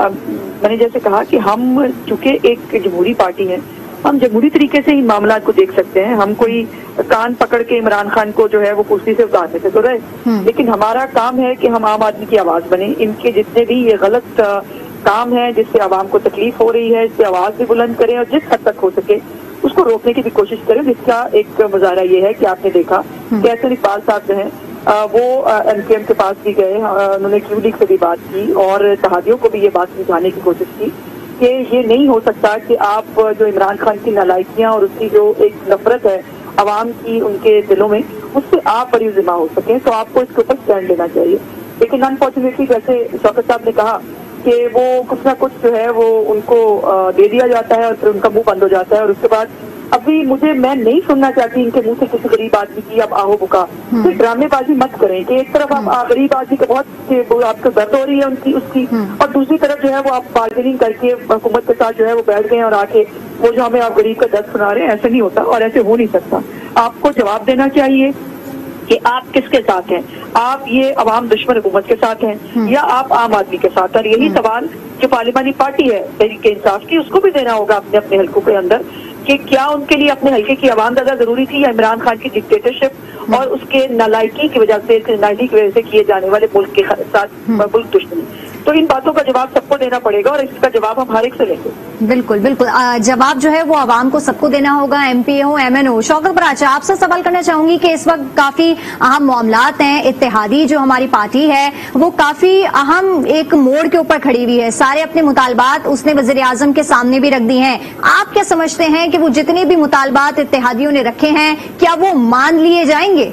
मैंने जैसे कहा कि हम चूंकि एक जमहूरी पार्टी है, हम जमहूरी तरीके से इन मामला को देख सकते हैं। हम कोई कान पकड़ के इमरान खान को जो है वो कुर्सी से उतारने से तो रहे, लेकिन हमारा काम है कि हम आम आदमी की आवाज बने। इनके जितने भी ये गलत काम है जिससे आवाम को तकलीफ हो रही है, इससे आवाज भी बुलंद करें और जिस हद तक हो सके उसको रोकने की भी कोशिश करें। जिसका एक मुजाहरा ये है कि आपने देखा कि एहसन इकबाल साहब जो हैं वो एमकेएम के पास भी गए, उन्होंने क्यू लीग से भी बात की और इत्तेहादियों को भी ये बात समझाने की कोशिश की कि ये नहीं हो सकता कि आप जो इमरान खान की नालायकियां और उसकी जो एक नफरत है अवाम की उनके दिलों में, उससे आप बरी जिम्मा हो सकें, तो आपको इसके ऊपर स्टैंड लेना चाहिए। लेकिन अनफॉर्चुनेटली जैसे शौकत साहब ने कहा कि वो कुछ ना कुछ जो है वो उनको दे दिया जाता है और फिर उनका मुंह बंद हो जाता है और उसके बाद अभी मैं नहीं सुनना चाहती इनके मुंह से किसी गरीब आदमी की अब आहो बुका। तो ड्रामेबाजी मत करें कि एक तरफ आप गरीब आदमी को बहुत आपको दर्द हो रही है उनकी उसकी, और दूसरी तरफ जो है वो आप बार्गेनिंग करके हुकूमत के साथ जो है वो बैठ गए और आके वो जो हमें आप गरीब का दर्द सुना रहे हैं, ऐसे नहीं होता और ऐसे हो नहीं सकता। आपको जवाब देना चाहिए कि आप किसके साथ हैं, आप ये अवाम दुश्मन हुकूमत के साथ हैं या आप आम आदमी के साथ हैं। और यही सवाल जो पार्लियामानी पार्टी है तहरीक इंसाफ की, उसको भी देना होगा अपने अपने हल्कों के अंदर कि क्या उनके लिए अपने हल्के की आवाम ज्यादा जरूरी थी या इमरान खान की डिक्टेटरशिप और उसके नालायकी की वजह से, नालायकी की वजह से किए जाने वाले मुल्क के साथ मुल्क दुश्मनी। तो इन बातों का जवाब सबको देना पड़ेगा और इसका जवाब हम हर एक से लेंगे। बिल्कुल बिल्कुल, जवाब जो है वो आवाम को सबको देना होगा, एमपी हो एमएन हो। शौकत पराची, आपसे सवाल करना चाहूंगी कि इस वक्त काफी अहम मामलात हैं, इत्तेहादी जो हमारी पार्टी है वो काफी अहम एक मोड़ के ऊपर खड़ी हुई है, सारे अपने मुतालबात उसने वजीर आजम के सामने भी रख दी हैं। आप क्या समझते हैं कि वो जितने भी मुतालबात इत्तेहादियों ने रखे हैं क्या वो मान लिए जाएंगे?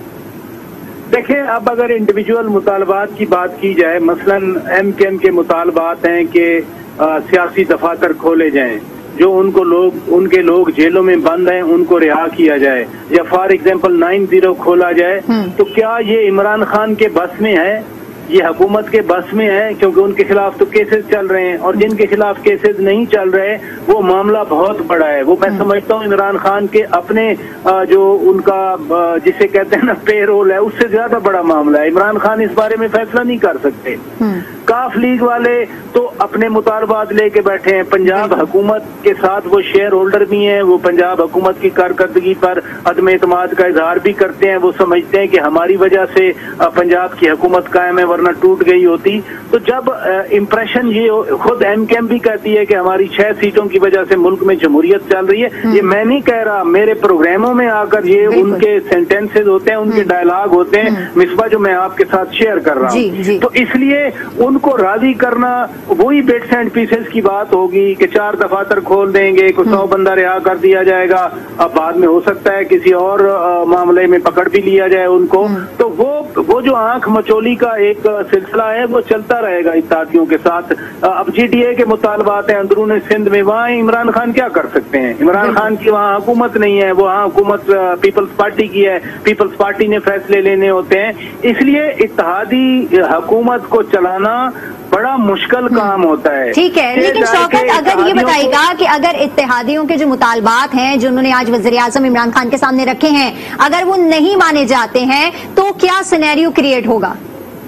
देखिए, अब अगर इंडिविजुअल मुतालबात की बात की जाए, मसलन एमकेएम के मुतालबात हैं कि सियासी दफातर खोले जाएं, जो उनके लोग जेलों में बंद हैं उनको रिहा किया जाए, या फॉर एग्जांपल 9-0 खोला जाए, तो क्या ये इमरान खान के बस में है? ये हुकूमत के बस में है? क्योंकि उनके खिलाफ तो केसेस चल रहे हैं और जिनके खिलाफ केसेस नहीं चल रहे वो मामला बहुत बड़ा है। वो मैं समझता हूँ इमरान खान के अपने जो उनका जिसे कहते हैं ना पेरोल है, उससे ज्यादा बड़ा मामला है। इमरान खान इस बारे में फैसला नहीं कर सकते। काफ लीग वाले तो अपने मुतालबात लेके बैठे हैं, पंजाब हुकूमत के साथ वो शेयर होल्डर भी हैं, वो पंजाब हुकूमत की कारकर्दगी पर अदम एतमाद का इजहार भी करते हैं। वो समझते हैं कि हमारी वजह से पंजाब की हुकूमत कायम है, वरना टूट गई होती। तो जब इम्प्रेशन ये खुद एमकेएम भी कहती है कि हमारी 6 सीटों की वजह से मुल्क में जमहूरियत चल रही है, ये मैं नहीं कह रहा, मेरे प्रोग्रामों में आकर ये उनके सेंटेंसेज होते हैं, उनके डायलॉग होते हैं मिसबा, जो मैं आपके साथ शेयर कर रहा हूँ। तो इसलिए उनको राजी करना वही बिट्स एंड पीसेस की बात होगी कि 4 दफातर खोल देंगे, कुछ 100 बंदा रिहा कर दिया जाएगा, अब बाद में हो सकता है किसी और मामले में पकड़ भी लिया जाए उनको। तो वो तो वो जो आंख मचोली का एक सिलसिला है वो चलता रहेगा इत्तेहादियों के साथ। अब GDA के मुतालबात हैं अंदरून सिंध में, वहाँ इमरान खान क्या कर सकते हैं? इमरान खान की वहाँ हुकूमत नहीं है, वहाँ हुकूमत पीपल्स पार्टी की है, पीपल्स पार्टी ने फैसले लेने होते हैं। इसलिए इत्तेहादी हुकूमत को चलाना बड़ा मुश्किल काम होता है। ठीक है, लेकिन शौकत अगर ये बताइएगा कि अगर इत्तेहादियों के जो मुतालबात हैं जो उन्होंने आज वज़ीर आज़म इमरान खान के सामने रखे हैं, अगर वो नहीं माने जाते हैं तो क्या सिनेरियो क्रिएट होगा?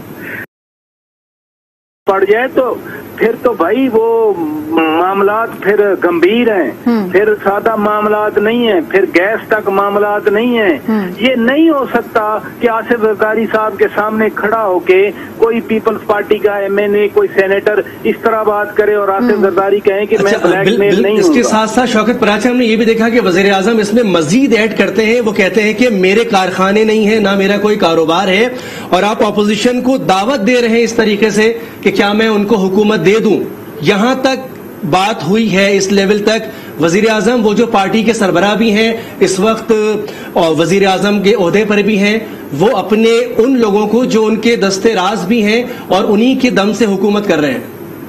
पड़ जाए तो फिर तो भाई वो मामलात फिर गंभीर हैं, फिर सादा मामलात नहीं है, फिर गैस तक मामलात नहीं है। ये नहीं हो सकता कि आसिफ जरदारी साहब के सामने खड़ा होके कोई पीपल्स पार्टी का MNA, कोई सेनेटर इस तरह बात करे और आसिफ जरदारी कहें कि मैं ब्लैकमेल नहीं हूँ। इसके साथ साथ शौकत पराचा, हमने ये भी देखा कि वज़ीर आज़म इसमें मजीद ऐड करते हैं, वो कहते हैं कि मेरे कारखाने नहीं है, ना मेरा कोई कारोबार है, और आप अपोजिशन को दावत दे रहे हैं इस तरीके से कि क्या मैं उनको हुकूमत दे दूं। यहां तक बात हुई है, इस लेवल तक वजीर आजम, वो जो पार्टी के सरबराह भी हैं इस वक्त और वजीर आजम के ओहदे पर भी हैं, वो अपने उन लोगों को जो उनके दस्ते राज भी हैं और उन्हीं के दम से हुकूमत कर रहे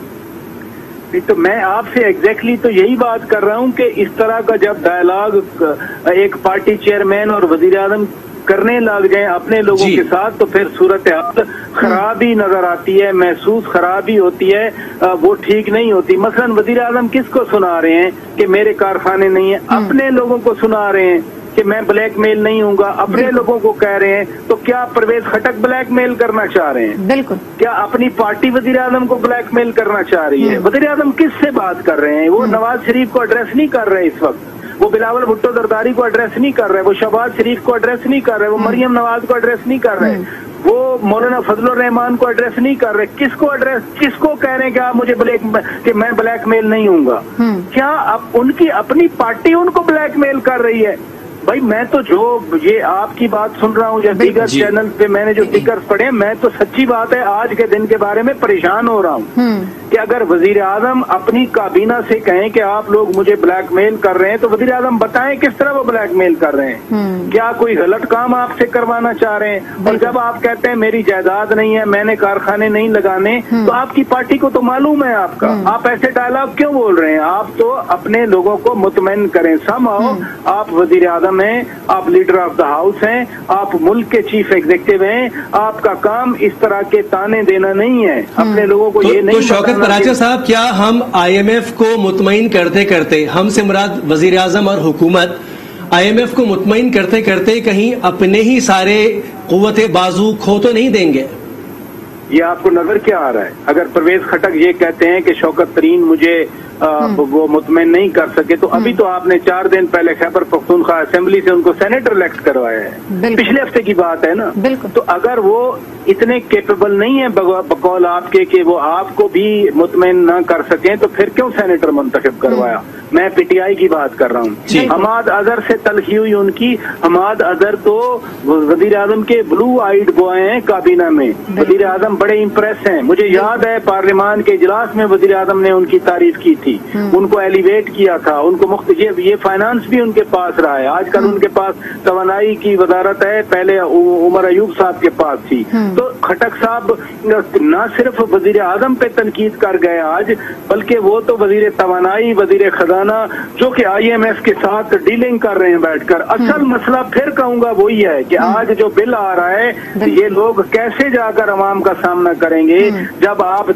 हैं। तो मैं आपसे एग्जैक्टली तो यही बात कर रहा हूं कि इस तरह का जब डायलॉग एक पार्टी चेयरमैन और वजीर आजम करने लग जाए अपने लोगों के साथ, तो फिर सूरत हाल खराबी नजर आती है, महसूस खराबी होती है, वो ठीक नहीं होती। मसलन वजीर आजम किसको सुना रहे हैं कि मेरे कारखाने नहीं है? अपने लोगों को सुना रहे हैं कि मैं ब्लैकमेल नहीं हूँगा, अपने लोगों को कह रहे हैं। तो क्या परवेज खटक ब्लैकमेल करना चाह रहे हैं? बिल्कुल। क्या अपनी पार्टी वजीर आजम को ब्लैकमेल करना चाह रही है? वजीर आजम किससे बात कर रहे हैं? वो नवाज शरीफ को एड्रेस नहीं कर रहे इस वक्त, वो बिलावल भुट्टो जरदारी को एड्रेस नहीं कर रहे, वो शहबाज शरीफ को एड्रेस नहीं कर रहे, वो मरियम नवाज को एड्रेस नहीं कर रहे, वो मौलाना फजलुर रहमान को एड्रेस नहीं कर रहे। किसको एड्रेस, किसको कह रहे हैं कि आप मुझे कि मैं ब्लैकमेल नहीं हूँगा? क्या अब उनकी अपनी पार्टी उनको ब्लैकमेल कर रही है? भाई मैं तो जो ये आपकी बात सुन रहा हूँ या दीगर चैनल पे मैंने जो जिक्र पढ़े, मैं तो सच्ची बात है आज के दिन के बारे में परेशान हो रहा हूँ कि अगर वजीर आजम अपनी काबीना से कहें कि आप लोग मुझे ब्लैकमेल कर रहे हैं, तो वजीर आजम बताएं किस तरह वो ब्लैकमेल कर रहे हैं। क्या कोई गलत काम आपसे करवाना चाह रहे हैं? और जब आप कहते हैं मेरी जायदाद नहीं है, मैंने कारखाने नहीं लगाने, तो आपकी पार्टी को तो मालूम है आपका, आप ऐसे डायलॉग क्यों बोल रहे हैं? आप तो अपने लोगों को मुतमईन करें। समहाउ आप वजीर आजम हैं, आप लीडर ऑफ द हाउस हैं, आप मुल्क के चीफ एग्जीक्यूटिव हैं, आपका काम इस तरह के ताने देना नहीं है अपने लोगों को। ये नहीं शौकत पराचा साहब, क्या हम IMF को मुतमईन करते करते, हमसे मुराद वजीर आजम और हुकूमत, IMF को मुतमईन करते करते कहीं अपने ही सारे कुव्वते बाजू खो तो नहीं देंगे? ये आपको नजर क्या आ रहा है? अगर परवेज खटक ये कहते हैं कि शौकत तरीन मुझे वो मुतमईन नहीं कर सके, तो अभी तो आपने 4 दिन पहले खैबर पख्तूनख्वा असेंबली से उनको सेनेटर इलेक्ट करवाया है, पिछले हफ्ते की बात है ना। तो अगर वो इतने केपेबल नहीं है बकौल आपके कि वो आपको भी मुतमईन न कर सकें, तो फिर क्यों सेनेटर मुंतखब करवाया? मैं PTI की बात कर रहा हूँ। हमाद अजहर से तलखी हुई उनकी। हमाद अजहर तो वजीर आजम के ब्लू आइड बॉय हैं काबीना में, वजीर आजम बड़े इम्प्रेस हैं। मुझे याद है पार्लियामान के इजलास में वजीर आजम ने उनकी तारीफ की थी, उनको एलिवेट किया था, उनको ये फाइनेंस भी उनके पास रहा है। आजकल उनके पास तवानाई की वजारत है, पहले उमर अयूब साहब के पास थी। तो खटक साहब न सिर्फ वजीर आजम पे तनकीद कर गए आज, बल्कि वो तो वजीर तवानाई, वजीर खजाना, जो कि IMF के साथ डीलिंग कर रहे हैं बैठकर। असल मसला फिर कहूंगा वही है कि आज जो बिल आ रहा है, ये लोग कैसे जाकर अवाम का सामना करेंगे जब आप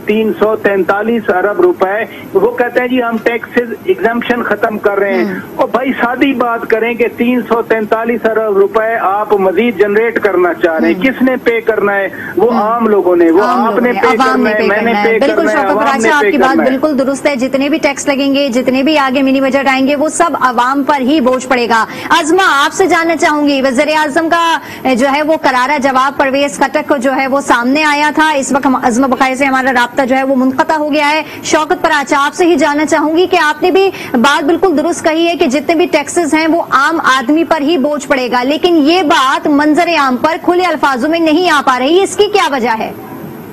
343 अरब रुपए, वो कहते हैं जी हम टैक्सेस एग्जम्पशन खत्म कर रहे हैं। और भाई सादी बात करें कि 343 अरब रुपए आप मजीद जनरेट करना चाह रहे हैं, किसने पे करना है? वो आम लोगों ने, वो आपने पे करना है, मैंने पे करना है, अवाम ने पे करना है। बात बिल्कुल दुरुस्त है। जितने भी टैक्स लगेंगे, जितने भी आगे मिनी बजट आएंगे, वो सब अवाम पर ही बोझ पड़ेगा। अज़मा, आपसे जानना चाहूंगी, वज़ीर आज़म का जो है वो करारा जवाब परवेज खटक को जो है वो सामने आया था। इस वक्त अज़मा बुखारी से हमारा राब्ता जो है वो मुनक़ता हो गया है। शौकत पराचा, आपसे ही जानना चाहूंगी कि आपने भी बात बिल्कुल दुरुस्त कही है कि जितने भी टैक्सेस हैं वो आम आदमी पर ही बोझ पड़ेगा, लेकिन ये बात मंजर आम पर खुले अल्फाजों में नहीं आ पा रही, इसकी क्या वजह है?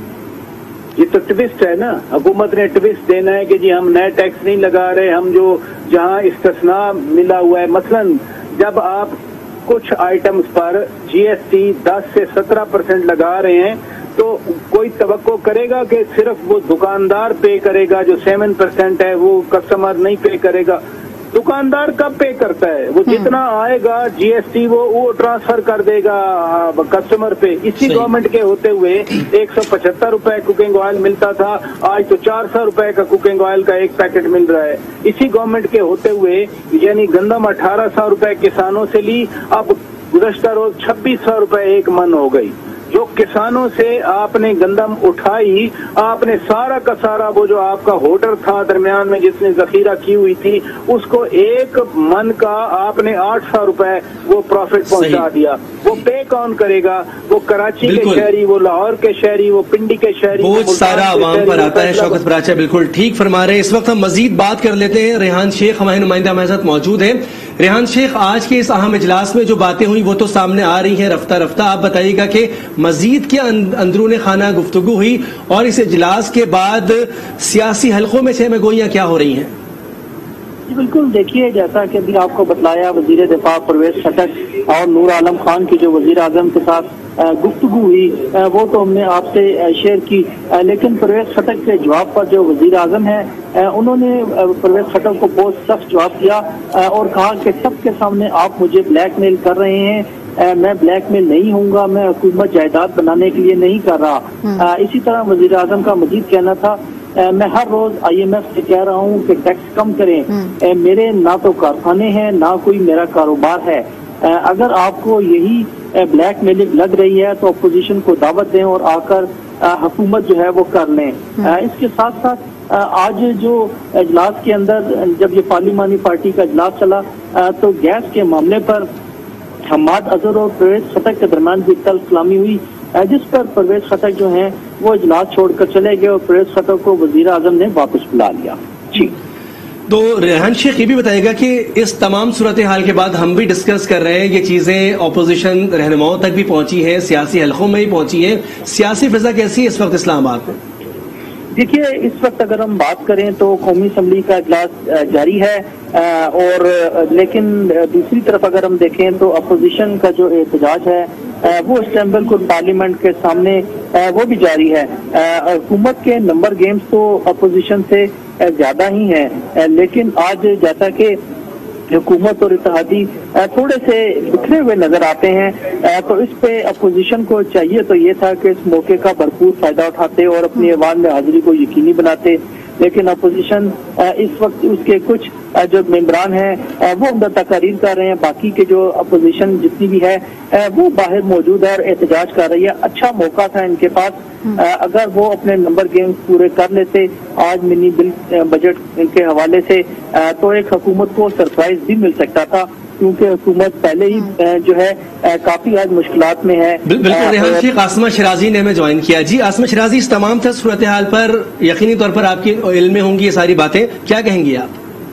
ये तो ट्विस्ट है ना, हुकूमत ने ट्विस्ट देना है कि जी हम नए टैक्स नहीं लगा रहे, हम जो जहां इस्तिस्ना मिला हुआ है। मसलन जब आप कुछ आइटम्स पर GST 10 से 17% लगा रहे हैं, तो कोई तवक्को करेगा कि सिर्फ वो दुकानदार पे करेगा, जो 7% है वो कस्टमर नहीं पे करेगा? दुकानदार कब पे करता है? वो जितना आएगा GST वो ट्रांसफर कर देगा कस्टमर पे। इसी गवर्नमेंट के होते हुए 175 रुपए कुकिंग ऑयल मिलता था, आज तो 400 रुपए का कुकिंग ऑयल का एक पैकेट मिल रहा है। इसी गवर्नमेंट के होते हुए यानी गंदम 1800 रुपए किसानों से ली, अब गुज़श्ता रोज 2600 रुपए एक मन हो गई। जो किसानों से आपने गंदम उठाई, आपने सारा का सारा वो जो आपका होल्डर था दरमियान में जिसने जखीरा की हुई थी, उसको एक मन का आपने 800 रुपए वो प्रॉफिट पहुंचा दिया। वो पे कौन करेगा? वो कराची के शहरी, वो लाहौर के शहरी, वो पिंडी के शहरी, बोझ सारा आवाम पर आता है। शौकत पराचा बिल्कुल ठीक फरमा रहे हैं। इस वक्त हम मजीद बात कर लेते हैं। रेहान शेख हमारे नुमाइंदा हमारे साथ मौजूद है। रेहान शेख, आज के इस अहम इजलास में जो बातें हुई वो तो सामने आ रही हैं रफ्ता रफ्ता, आप बताइएगा कि मजीद क्या अंदरून खाना गुफ्तगू हुई और इस इजलास के बाद सियासी हलकों में सहम गोइयां क्या हो रही हैं? बिल्कुल, देखिए जैसा कि अभी आपको बतलाया, वजीर दिफा परवेज खटक और नूर आलम खान की जो वजीर आजम के साथ गुफ्तगू हुई वो तो हमने आपसे शेयर की, लेकिन परवेज खटक के जवाब पर जो वजीर आजम है उन्होंने परवेज खटक को बहुत सख्त जवाब दिया और कहा कि सबके सामने आप मुझे ब्लैकमेल कर रहे हैं। मैं ब्लैकमेल नहीं होऊंगा, मैं हुकूमत जायदाद बनाने के लिए नहीं कर रहा। इसी तरह वजीर आजम का मजीद कहना था, मैं हर रोज IMF से कह रहा हूँ कि टैक्स कम करें, मेरे ना तो कारखाने हैं ना कोई मेरा कारोबार है। अगर आपको यही ब्लैक मेलिंग लग रही है तो अपोजिशन को दावत दें और आकर हुकूमत जो है वो कर लें। इसके साथ साथ आज जो इजलास के अंदर जब ये पार्लिमानी पार्टी का इजलास चला तो गैस के मामले पर हम्माद अजहर और परवेज खटक के दरमियान भी तल्ख कलामी हुई, जिस पर परवेज खटक जो हैं वो इजलास छोड़कर चले गए और परवेज खटक को वजीर आजम ने वापस बुला लिया। जी तो रेहान शेख ये भी बताएगा कि इस तमाम सूरत हाल के बाद हम भी डिस्कस कर रहे हैं, ये चीजें अपोजिशन रहनुमाओं तक भी पहुंची हैं, सियासी हलकों में भी पहुंची हैं, सियासी फिजा कैसी है इस वक्त इस्लामाबाद में? देखिए, इस वक्त अगर हम बात करें तो कौमी असम्बली का इजलास जारी है और लेकिन दूसरी तरफ अगर हम देखें तो अपोजिशन का जो एहतजाज है वो इस टाइम बिल्कुल पार्लियामेंट के सामने वो भी जारी है। हुकूमत के नंबर गेम्स तो अपोजिशन से ज्यादा ही है, लेकिन आज जैसा कि हुकूमत और इत्तेहादी थोड़े से बिखरे हुए नजर आते हैं तो इस पे अपोजिशन को चाहिए तो ये था कि इस मौके का भरपूर फायदा उठाते और अपनी आवाम में हाजिरी को यकीनी बनाते, लेकिन अपोजिशन इस वक्त उसके कुछ जो मेंबरान हैं वो अंदर तकारीर कर रहे हैं, बाकी के जो अपोजिशन जितनी भी है वो बाहर मौजूद है और एहतजाज कर रही है। अच्छा मौका था इनके पास, अगर वो अपने नंबर गेम्स पूरे कर लेते आज मिनी बिल बजट के हवाले से तो एक हुकूमत को सरप्राइज भी मिल सकता था, क्योंकि हुकूमत पहले ही जो है काफी आज मुश्किलात में है। बिल्कुल रेहान शेख, आसमा शराजी ने हमें ज्वाइन किया। जी आसमा शराजी, इस तमाम सूरत हाल पर यकीनी तौर पर आपके इल्म में होंगी ये सारी बातें, क्या कहेंगी आप?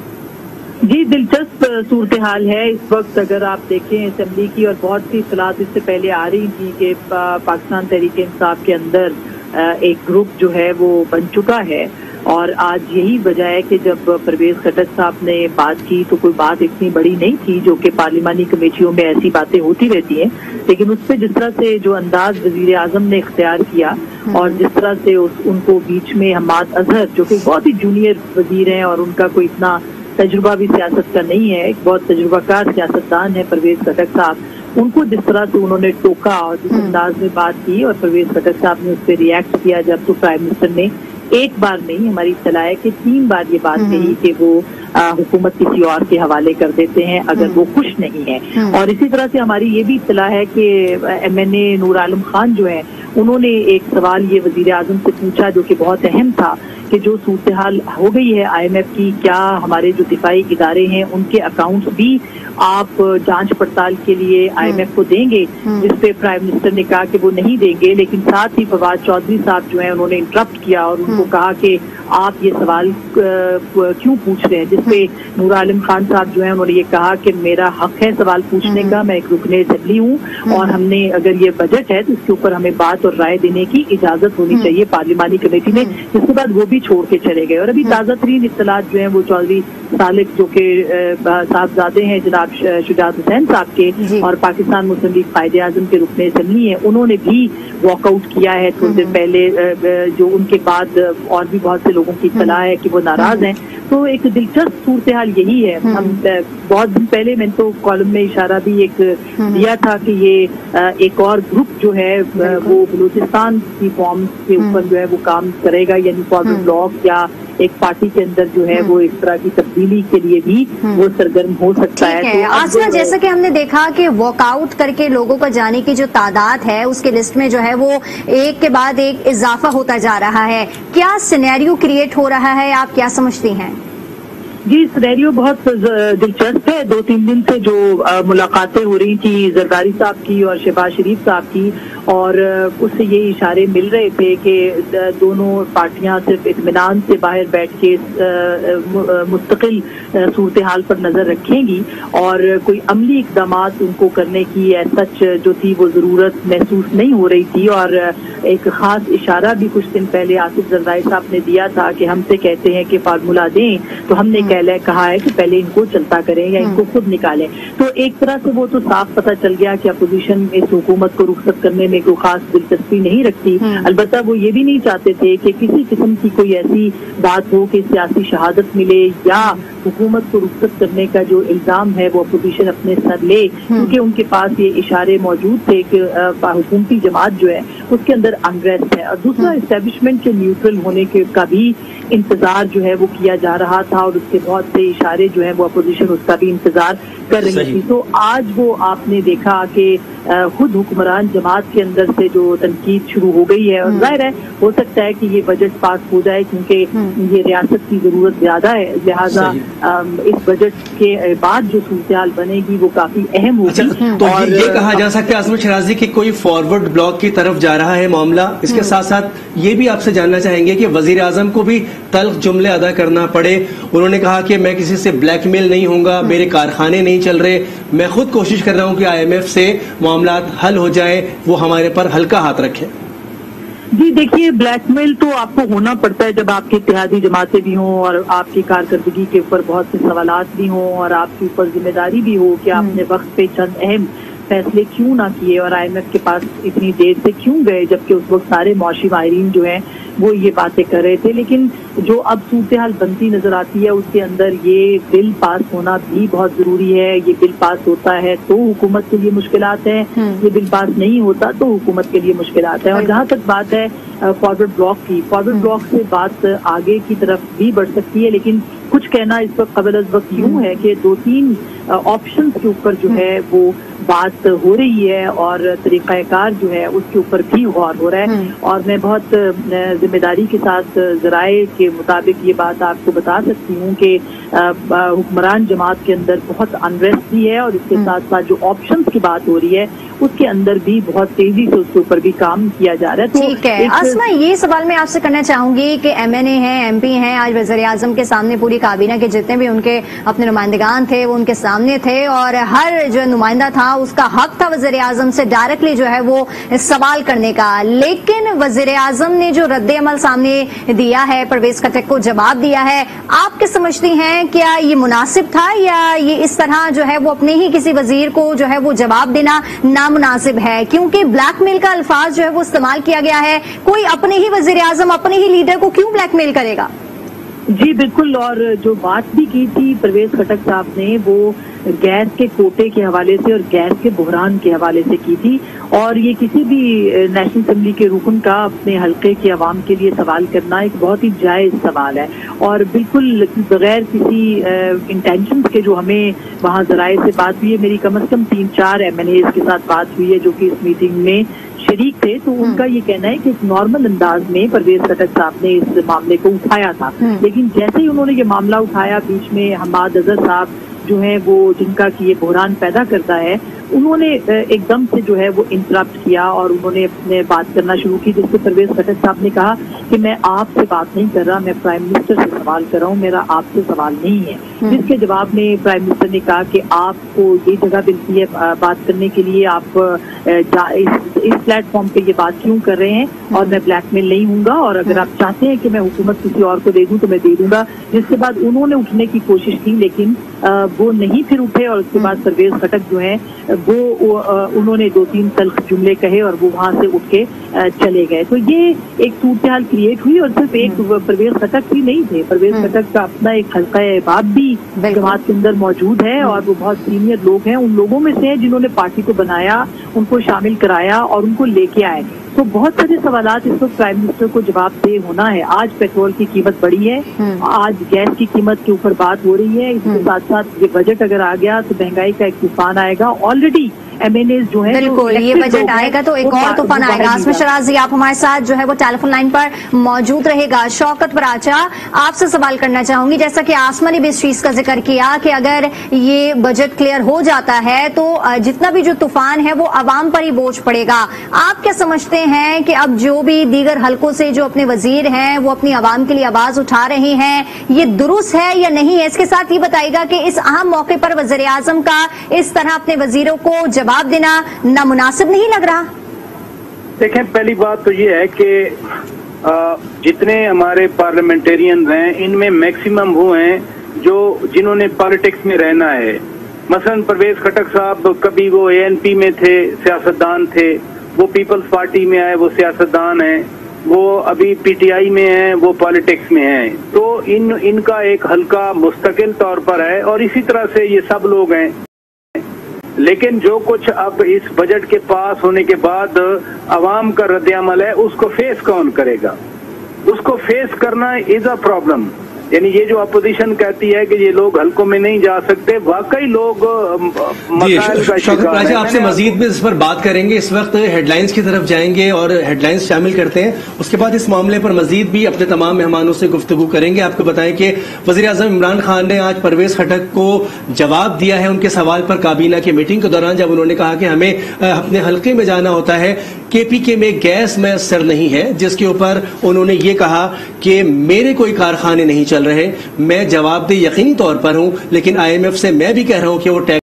जी, दिलचस्प सूरत हाल है इस वक्त। अगर आप देखें असेंबली की और बहुत सी इत्तलात इससे पहले आ रही थी कि पाकिस्तान तहरीक इंसाफ के अंदर एक ग्रुप जो है वो बन चुका है और आज यही वजह है कि जब परवेज खटक साहब ने बात की तो कोई बात इतनी बड़ी नहीं थी, जो कि पार्लिमानी कमेटियों में ऐसी बातें होती रहती हैं, लेकिन उस पर जिस तरह से जो अंदाज वजीर आजम ने इख्तियार किया और जिस तरह से उनको बीच में हम्माद अजहर जो कि बहुत ही जूनियर वजीर हैं और उनका कोई इतना तजुर्बा भी सियासत का नहीं है, एक बहुत तजुर्बाकार सियासतदान है परवेज खटक साहब, उनको जिस तरह से उन्होंने टोका और जिस अंदाज में बात की और परवेज खटक साहब ने उस पर रिएक्ट किया, जब तो प्राइम मिनिस्टर ने एक बार नहीं, हमारी इत्तला है कि 3 बार ये बात कही कि वो हुकूमत किसी और के हवाले कर देते हैं अगर वो खुश नहीं है। और इसी तरह से हमारी ये भी इत्तला है कि MNA नूर आलम खान जो है उन्होंने एक सवाल ये वजीर आजम से पूछा जो कि बहुत अहम था कि जो सूरत हाल हो गई है IMF की, क्या हमारे जो दिफाई इदारे हैं उनके अकाउंट्स भी आप जांच पड़ताल के लिए IMF को देंगे, जिस पे प्राइम मिनिस्टर ने कहा कि वो नहीं देंगे, लेकिन साथ ही फवाद चौधरी साहब जो है उन्होंने इंटरप्ट किया और उनको कहा कि آپ یہ سوال کیوں پوچھ رہے ہیں، جس پہ نور عالم خان صاحب جو ہیں انہوں نے یہ کہا کہ میرا حق ہے سوال پوچھنے کا، میں ایک رکن اسمبلی ہوں اور ہم نے اگر یہ بجٹ ہے تو اس کے اوپر ہمیں بات اور رائے دینے کی اجازت ہونی چاہیے پارلیمانی کمیٹی میں، جس کے بعد وہ بھی چھوڑ کے چلے گئے۔ اور ابھی تازہ ترین اطلاعات جو ہیں وہ چودھری سالک جو کہ صاحبزادے ہیں جناب شجاعت حسین صاحب کے اور پاکستان مسلم لیگ قائد اعظم کے رکن اسمبلی ہیں، انہوں نے بھی واک آؤٹ کیا ہے تھوڑی دیر پہلے، جو ان کے بعد اور بھی بہت سے لوگوں کی اطلاع ہے کہ وہ ناراض ہیں۔ تو ایک دلچسپ صورتحال یہی ہے، ہم بہت دن پہلے میں تو کالم میں اشارہ بھی ایک دیا تھا کہ یہ ایک اور گروپ جو ہے وہ بلوچستان کی فارم کے اوپر جو ہے وہ کام کرے گا، یعنی فارورڈ بلاک یا ایک پارٹی کے اندر جو ہے وہ اس طرح کی تبدیلی کے لیے بھی وہ سرگرم ہو سکتا ہے۔ آسما، جیسا کہ ہم نے دیکھا کہ واک آؤٹ کر کے لوگوں کا جانے کی جو تعداد ہے اس کے لسٹ میں جو ہے وہ ایک کے بعد ایک اضافہ ہوتا جا رہا ہے، کیا سینیریو کریٹ ہو رہا ہے، آپ کیا سمجھتی ہیں؟ جی، سینیریو بہت دلچسپ ہے۔ 2-3 دن سے جو ملاقاتیں ہو رہی تھی زرداری صاحب کی اور شہباز شریف صاحب کی، اور اس سے یہ اشارے مل رہے تھے کہ دونوں پارٹیاں صرف اطمینان سے باہر بیٹھ کے مستقل صورتحال پر نظر رکھیں گی اور کوئی عملی اقدامات ان کو کرنے کی سچ جو تھی وہ ضرورت محسوس نہیں ہو رہی تھی۔ اور ایک خاص اشارہ بھی کچھ دن پہلے آصف زرداری صاحب نے دیا تھا کہ ہم سے کہتے ہیں کہ فارمولہ دیں تو ہم نے کہا ہے کہ پہلے ان کو چلتا کریں یا ان کو خود نکالیں۔ تو ایک طرح سے وہ تو صاف پتہ چل گیا کہ اپوزیشن اس حکومت کو رخصت کرنے میں کوئی خاص دلچسپی نہیں رکھتی، البتہ وہ یہ بھی نہیں چاہتے تھے کہ کسی قسم کی کوئی ایسی بات ہو کہ سیاسی شہادت ملے یا حکومت کو رخصت کرنے کا جو الزام ہے وہ اپوزیشن اپنے سر لے، کیونکہ ان کے پاس یہ اشارے موجود تھے کہ حکومتی جماعت جو ہے اس کے اندر انریسٹ ہے۔ اور دوسرا اسٹیبلشمنٹ کے نیوٹرل ہونے کا بھی انتظار جو ہے وہ کیا جا رہا تھا اور اس کے بہت سے اشارے جو ہیں وہ اپوزیشن اس کا بھی انتظار کر رہی تھی۔ تو آج وہ آپ نے دیکھا کہ خود حکمران جماعت کے اندر سے جو تنقید شروع ہو گئی ہے، اور ظاہر ہے ہو سکتا ہے کہ یہ بجٹ پاس ہو جائے کیونکہ یہ ریاست کی ضرورت زیادہ ہے، لہٰذا اس بجٹ کے بعد جو صورتحال بنے گی وہ کافی اہم ہوگی۔ تو یہ کہا جا سکتا ہے عاصمہ شرازی کہ کوئی فارورڈ بلاک کی طرف جا رہا ہے معاملہ۔ اس کے ساتھ ساتھ یہ بھی آپ سے جاننا چاہیں گے کہ وزیر اعظم کو بھی تلخ جملے ادا کرنا پڑے، انہوں نے کہا کہ میں کسی سے بلیک میل نہیں ہوں گا، میرے کارخانے نہیں چل رہے، میں خود کوشش کر رہا ہوں کہ IMF سے معاملات حل ہو جائے، وہ ہمارے پر ہلکا ہاتھ رکھے۔ جی دیکھیے، بلیک میل تو آپ کو ہونا پڑتا ہے جب آپ کی اتحادی جماعتیں بھی ہوں اور آپ کی کارکردگی کے اوپر بہت سے سوالات بھی ہوں اور آپ کے اوپر ذمہ داری بھی ہو کہ آپ نے وقت پہ چند اہم فیصلے کیوں نہ کیے اور IMF کے پاس اتنی دیر سے کیوں گئے، جبکہ اس وقت سارے معاشی ماہرین جو ہیں وہ یہ باتیں کر رہے تھے۔ لیکن جو اب صورتحال بنتی نظر آتی ہے اس کے اندر یہ بل پاس ہونا بھی بہت ضروری ہے۔ یہ بل پاس ہوتا ہے تو حکومت کے لیے مشکلات ہیں، یہ بل پاس نہیں ہوتا تو حکومت کے لیے مشکلات ہیں۔ اور جہاں تک بات ہے فارورڈ بلاک کی، فارورڈ بلاک سے بات آگے کی طرف بھی بڑھ سکتی ہے، لیکن کچھ کہنا اس وقت قبل از وقت یوں ہے کہ 2-3 آپشنز کے اوپر جو ہے وہ بات ہو رہی ہے اور طریقہ کار جو ہے اس کے اوپر بھی غور ہو رہا ہے۔ اور میں بہت ذمہ داری کے ساتھ ذرائع کے مطابق یہ بات آپ کو بتا سکتی ہوں کہ حکمران جماعت کے اندر بہت انریسٹ بھی ہے اور اس کے ساتھ ساتھ جو آپشنز کی بات ہو رہی ہے اس کے اندر بھی بہت تیزی سے اس کے اوپر بھی کام کیا جا رہا ہے۔ ٹھیک ہے آسما، یہ سوال میں آپ سے کرنا چاہوں گی کہ MNA ہیں، MP ہیں، آج وزیر اعظم کے سامنے پوری کابینہ کے جتنے بھی ان کے اپنے نمائندگان تھے وہ ان کے سامنے تھے اور ہر جو نمائندہ تھا اس کا حق تھا وزیر اعظم سے ڈائریکٹلی جو ہے وہ سوال کرنے کا، لیکن وزیر اعظم نے جو رد عمل سامنے دیا ہے، پرویز خٹک کو جواب دیا ہے، آپ کیا سمجھتی ہیں کیا یہ مناسب تھا یا یہ اس طرح جو ہے وہ اپنے ہی کسی وزیر کو جو ہے وہ جواب دینا نامناسب ہے؟ کیونکہ بلیک میل کا الفاظ جو ہے وہ استعمال کیا گیا ہے، کوئی اپنے ہی وزیر اعظم اپنے ہی لیڈر کو کیوں بلیک میل کرے گا؟ جی بالکل، اور جو بات بھی کی تھی پرویز خٹک صاحب نے وہ گیس کے کوٹے کے حوالے سے اور گیس کے بحران کے حوالے سے کی تھی، اور یہ کسی بھی نیشنل اسمبلی کے رکن کا اپنے حلقے کے عوام کے لیے سوال کرنا ایک بہت ہی جائز سوال ہے اور بالکل بغیر کسی انٹینشنز کے جو ہمیں وہاں ذرائع سے بات ہوئی ہے۔ میری کم از کم 3-4 MNAs کے ساتھ بات ہوئی ہے جو کہ اس میٹنگ میں شریک تھے، تو ان کا یہ کہنا ہے کہ ایک نارمل انداز میں پرویز خٹک صاحب نے اس معاملے کو اٹھایا تھا، لیکن جیسے ہی انہوں نے یہ معاملہ اٹھایا بیچ میں حماد اظہر صاحب جو ہیں وہ جن کا کہ یہ بحران پیدا کرتا ہے उन्होंने एकदम से जो है वो इंटरप्ट किया और उन्होंने अपने बात करना शुरू की, जिससे परवेज खटक साहब ने कहा कि मैं आपसे बात नहीं कर रहा, मैं प्राइम मिनिस्टर से सवाल कर रहा हूँ, मेरा आपसे सवाल नहीं है। जिसके जवाब में प्राइम मिनिस्टर ने कहा कि आपको ये जगह मिलती है बात करने के लिए, आप इस प्लेटफॉर्म पे ये बात क्यों कर रहे हैं, और मैं ब्लैकमेल नहीं हूँगा, और अगर आप चाहते हैं कि मैं हुकूमत किसी और को दे दूँ तो मैं दे दूंगा। जिसके बाद उन्होंने उठने की कोशिश की, लेकिन वो नहीं फिर उठे, और उसके बाद परवेज खटक जो है वो उन्होंने 2-3 तल्ख जुमले कहे और वो वहां से उठ के चले गए। तो ये एक सूरत हाल क्रिएट हुई, और सिर्फ एक परवेज खटक ही नहीं थे, परवेज खटक का अपना एक हल्का बाप भी जमात के अंदर मौजूद है, और वो बहुत सीनियर लोग हैं, उन लोगों में से हैं जिन्होंने पार्टी को बनाया, उनको शामिल कराया और उनको लेके आए। तो बहुत सारे सवालात इस वक्त प्राइम मिनिस्टर को जवाबदेह होना है। आज पेट्रोल की कीमत बढ़ी है, आज गैस की कीमत के ऊपर बात हो रही है, इसके साथ साथ ये बजट अगर आ गया तो महंगाई का एक तूफान आएगा। ऑलरेडी MNAs जो है, बिल्कुल ये बजट आएगा तो एक और तूफान आएगा। आसमा शराजी आप हमारे साथ जो है वो टेलीफोन लाइन पर मौजूद रहेगा। शौकत पराचा, आपसे सवाल करना चाहूंगी, जैसा कि आसमा ने भी इस चीज का जिक्र किया कि अगर ये बजट क्लियर हो जाता है तो जितना भी जो तूफान है वो अवाम पर ही बोझ पड़ेगा। आप क्या समझते हैं कि अब जो भी दीगर हलकों से जो अपने वजीर हैं वो अपनी अवाम के लिए आवाज उठा रहे हैं, ये दुरुस्त है या नहीं है? इसके साथ ये बताइएगा कि इस अहम मौके पर वज़ीर आज़म का इस तरह अपने वजीरों को जवाब देना नामुनासिब नहीं लग रहा? देखें, पहली बात तो ये है कि जितने हमारे पार्लियामेंटेरियन हैं इनमें मैक्सिमम वो हैं जिन्होंने पॉलिटिक्स में रहना है। मसलन परवेज खटक साहब कभी वो ANP में थे, सियासतदान थे, वो पीपल्स पार्टी में आए, वो सियासतदान हैं, वो अभी PTI में हैं, वो पॉलिटिक्स में हैं। तो इनका एक हल्का मुस्तकिल तौर पर है, और इसी तरह से ये सब लोग हैं। लेकिन जो कुछ अब इस बजट के पास होने के बाद अवाम का रद्द-ए-अमल है, उसको फेस कौन करेगा? उसको फेस करना इज अ प्रॉब्लम। यानी ये जो अपोजिशन कहती है कि ये लोग हल्कों में नहीं जा सकते, वाकई लोग मसाइल का शिकार हैं। आपसे मजीद भी इस पर बात करेंगे, इस वक्त हेडलाइंस की तरफ जाएंगे और हेडलाइंस शामिल करते हैं। उसके बाद इस मामले पर मजीद भी अपने तमाम मेहमानों से गुफ्तगू करेंगे। आपको बताएं कि वज़ीर आज़म इमरान खान ने आज परवेज खटक को जवाब दिया है उनके सवाल पर काबीना की मीटिंग के दौरान, जब उन्होंने कहा कि हमें अपने हल्के में जाना होता है। KPK में गैस मैसर नहीं है, जिसके ऊपर उन्होंने ये कहा कि मेरे कोई कारखाने नहीं चल रहे, मैं जवाबदेह यकीनी तौर पर हूं, लेकिन IMF से मैं भी कह रहा हूं कि वो